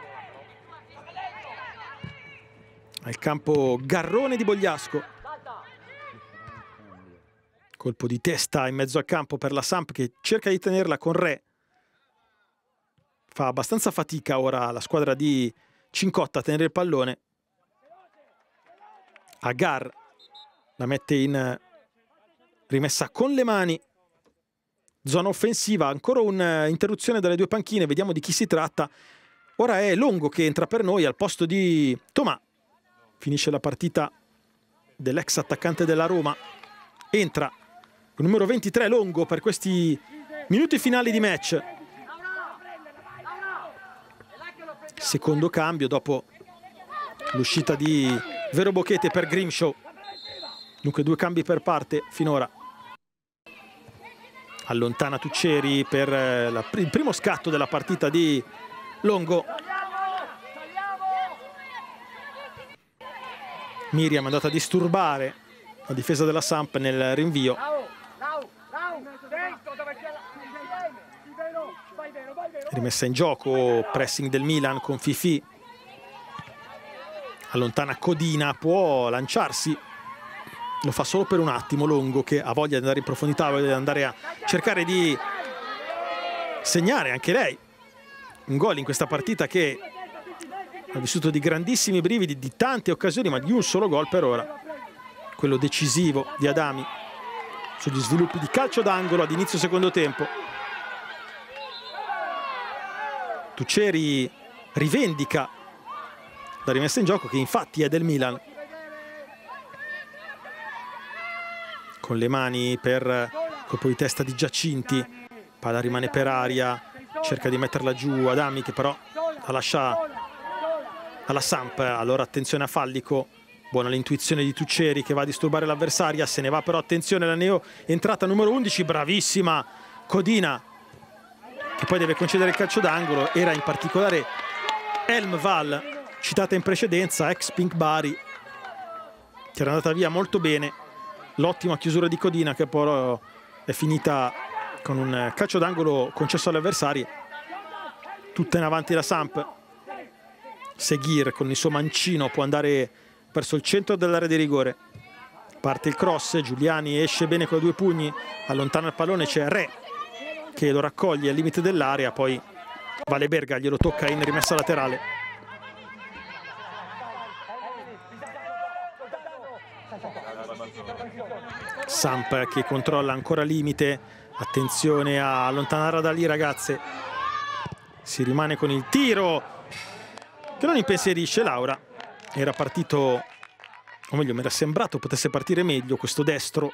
A: Al campo Garrone di Bogliasco, colpo di testa in mezzo al campo per la Samp che cerca di tenerla con Re. Fa abbastanza fatica ora la squadra di Cincotta a tenere il pallone. Agar la mette in rimessa con le mani, zona offensiva, ancora un'interruzione dalle due panchine, vediamo di chi si tratta. Ora è Longo che entra per noi al posto di Tomà. Finisce la partita dell'ex attaccante della Roma, entra il numero 23 Longo per questi minuti finali di match. Secondo cambio dopo l'uscita di Vero Bochete per Grimshaw, dunque 2 cambi per parte finora. Allontana Tuccieri per il primo scatto della partita di Longo. Miriam è andata a disturbare la difesa della Samp nel rinvio. Rimessa in gioco, pressing del Milan con Fifi. Allontana Codina, può lanciarsi. Lo fa solo per un attimo Longo, che ha voglia di andare in profondità, voglia di andare a cercare di segnare anche lei un gol in questa partita che ha vissuto di grandissimi brividi, di tante occasioni, ma di un solo gol per ora, quello decisivo di Adami sugli sviluppi di calcio d'angolo ad inizio secondo tempo. Tuccieri rivendica la rimessa in gioco, che infatti è del Milan, con le mani per colpo di testa di Giacinti. Palla rimane per aria, cerca di metterla giù Adami, che però la lascia alla Samp. Allora attenzione a Fallico, buona l'intuizione di Tuccieri che va a disturbare l'avversaria, se ne va però, attenzione, la neo entrata numero 11, bravissima Codina, che poi deve concedere il calcio d'angolo. Era in particolare Elm Val, citata in precedenza, ex Pink Bari, che era andata via molto bene. L'ottima chiusura di Codina, che poi è finita con un calcio d'angolo concesso alle avversarie. Tutta in avanti la Samp. Seguir con il suo mancino può andare verso il centro dell'area di rigore. Parte il cross, Giuliani esce bene con i 2 pugni, allontana il pallone, c'è Re che lo raccoglie al limite dell'area, poi Vale Berga glielo tocca in rimessa laterale. Samp che controlla ancora limite, attenzione a allontanarla da lì, ragazze. Si rimane con il tiro che non impensierisce Laura. Era partito, o meglio mi era sembrato potesse partire meglio questo destro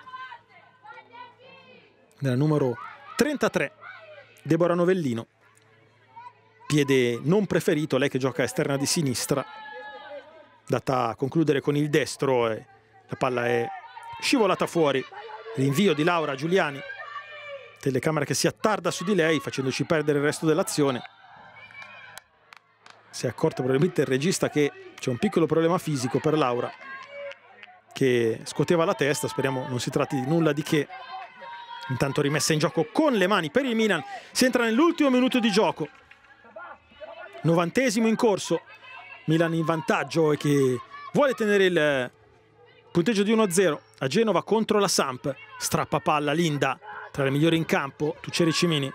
A: della numero 33 Deborah Novellino. Piede non preferito, lei che gioca esterna di sinistra, data a concludere con il destro e la palla è scivolata fuori. Rinvio di Laura Giuliani, telecamera che si attarda su di lei facendoci perdere il resto dell'azione. Si è accorto probabilmente il regista che c'è un piccolo problema fisico per Laura, che scuoteva la testa, speriamo non si tratti di nulla di che. Intanto rimessa in gioco con le mani per il Milan, si entra nell'ultimo minuto di gioco. 90esimo in corso, Milan in vantaggio e che vuole tenere il punteggio di 1-0 a Genova contro la Samp. Strappa palla Linda, tra le migliori in campo, Tuccieri Cimini.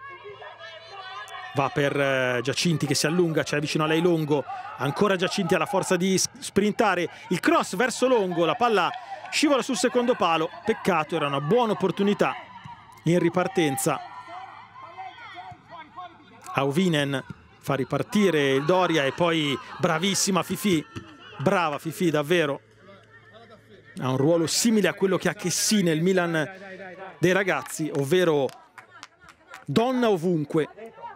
A: Va per Giacinti che si allunga, c'è vicino a lei Longo, ancora Giacinti ha la forza di sprintare, il cross verso Longo, la palla scivola sul secondo palo, peccato, era una buona opportunità in ripartenza. Auvinen fa ripartire il Doria e poi bravissima Fifi, brava Fifi davvero, ha un ruolo simile a quello che ha Chessy nel Milan dei ragazzi, ovvero donna ovunque,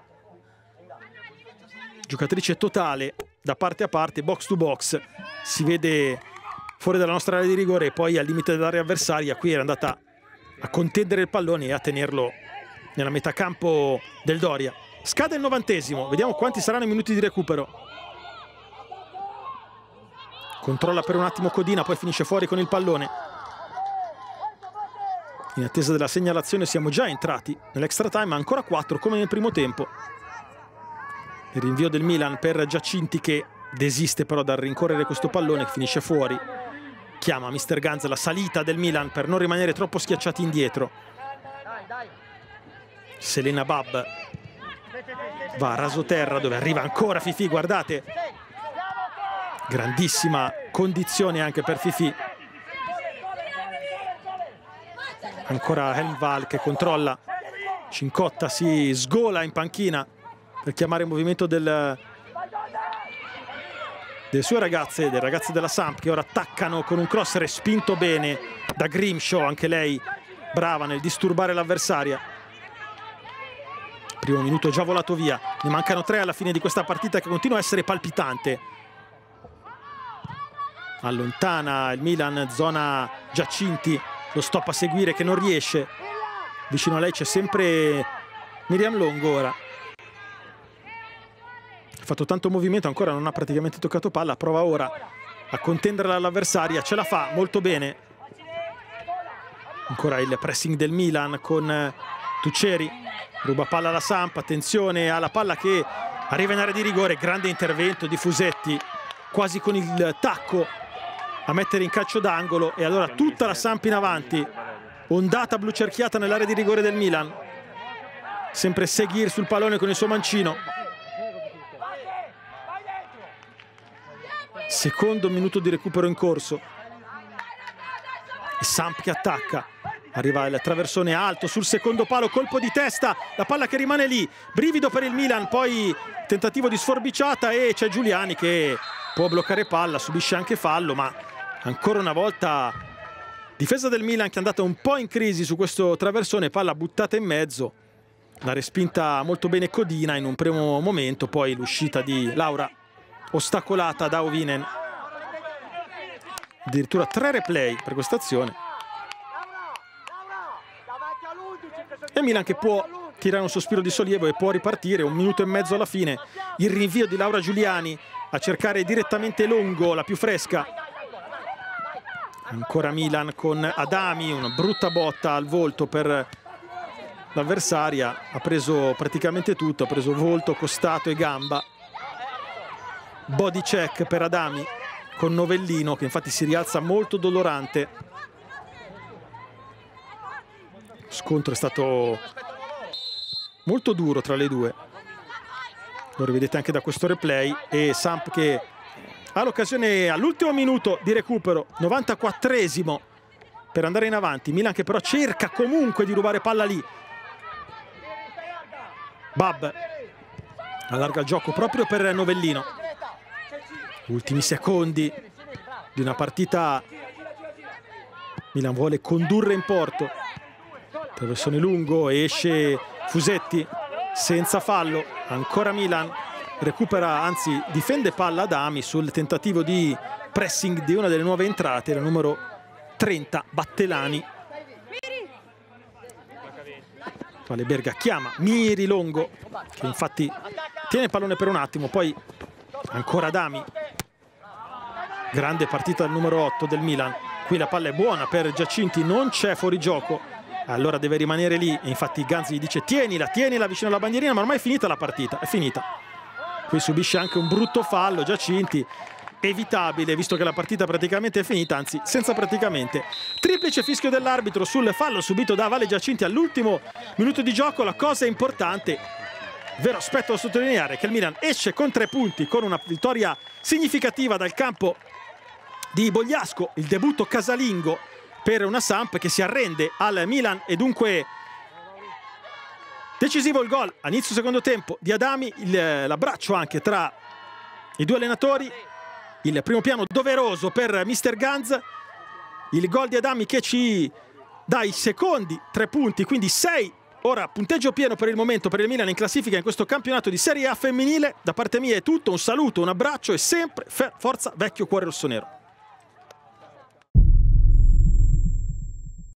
A: giocatrice totale da parte a parte, box to box, si vede fuori dalla nostra area di rigore e poi al limite dell'area avversaria. Qui era andata a contendere il pallone e a tenerlo nella metà campo del Doria. Scade il 90esimo, vediamo quanti saranno i minuti di recupero. Controlla per un attimo Codina, poi finisce fuori con il pallone. In attesa della segnalazione siamo già entrati nell'extra time, ancora 4 come nel primo tempo. Il rinvio del Milan per Giacinti che desiste però dal rincorrere questo pallone, che finisce fuori. Chiama Mister Ganz la salita del Milan per non rimanere troppo schiacciati indietro. Selena Bab va a rasoterra dove arriva ancora Fifi, guardate. Grandissima condizione anche per Fifi. Ancora Helmval che controlla. Cincotta si sgola in panchina per chiamare il movimento delle sue ragazze, dei ragazzi della Samp, che ora attaccano con un cross respinto bene da Grimshaw, anche lei brava nel disturbare l'avversaria. Primo minuto già volato via, ne mancano 3 alla fine di questa partita che continua a essere palpitante. Allontana il Milan, zona Giacinti, lo stop a seguire che non riesce. vicino a lei c'è sempre Miriam Longo ora. Ha fatto tanto movimento, ancora non ha praticamente toccato palla, prova ora a contenderla all'avversaria, ce la fa molto bene. Ancora il pressing del Milan con Tucceri, ruba palla alla Samp, attenzione alla palla che arriva in area di rigore, grande intervento di Fusetti, quasi con il tacco a mettere in calcio d'angolo, e allora tutta la Samp in avanti, ondata blu cerchiata nell'area di rigore del Milan, sempre Seguir sul pallone con il suo mancino. Secondo minuto di recupero in corso, e Samp che attacca, arriva il traversone alto sul secondo palo, colpo di testa, la palla che rimane lì, brivido per il Milan, poi tentativo di sforbiciata e c'è Giuliani che può bloccare palla, subisce anche fallo, ma ancora una volta difesa del Milan che è andata un po' in crisi su questo traversone, palla buttata in mezzo, la respinta molto bene Codina in un primo momento, poi l'uscita di Laura ostacolata da Ovinen. Addirittura 3 replay per questa azione. E Milan che può tirare un sospiro di sollievo e può ripartire. 1 minuto e mezzo alla fine. Il rinvio di Laura Giuliani a cercare direttamente Longo, la più fresca. Ancora Milan con Adami, una brutta botta al volto per l'avversaria. Ha preso praticamente tutto, ha preso volto, costato e gamba. Body check per Adami con Novellino che infatti si rialza molto dolorante. Lo scontro è stato molto duro tra le due, lo rivedete anche da questo replay, e Samp che ha l'occasione all'ultimo minuto di recupero, 94esimo, per andare in avanti. Milan che però cerca comunque di rubare palla lì. Bab allarga il gioco proprio per Novellino. Ultimi secondi di una partita, Milan vuole condurre in porto. Traversone lungo, esce Fusetti senza fallo, ancora Milan recupera, anzi difende palla Adami sul tentativo di pressing di una delle nuove entrate, la numero 30 Battelani. Valeberga chiama Miri Longo che infatti tiene il pallone per un attimo, poi ancora Adami. Grande partita del numero 8 del Milan. Qui la palla è buona per Giacinti, non c'è fuorigioco, allora deve rimanere lì, e infatti Ganzi gli dice tienila vicino alla bandierina, ma ormai è finita la partita, è finita. Qui subisce anche un brutto fallo Giacinti, evitabile visto che la partita praticamente è finita, anzi senza praticamente. Triplice fischio dell'arbitro sul fallo subito da Vale Giacinti all'ultimo minuto di gioco. La cosa importante, vero aspetto da sottolineare, che il Milan esce con 3 punti, con una vittoria significativa dal campo di Bogliasco, il debutto casalingo per una Samp che si arrende al Milan, e dunque decisivo il gol a inizio secondo tempo di Adami, l'abbraccio anche tra i due allenatori, il primo piano doveroso per Mister Ganz, il gol di Adami che ci dà i secondi 3 punti, quindi 6. Ora punteggio pieno per il momento per il Milan in classifica in questo campionato di Serie A femminile. Da parte mia è tutto, un saluto, un abbraccio e sempre forza Vecchio Cuore Rossonero.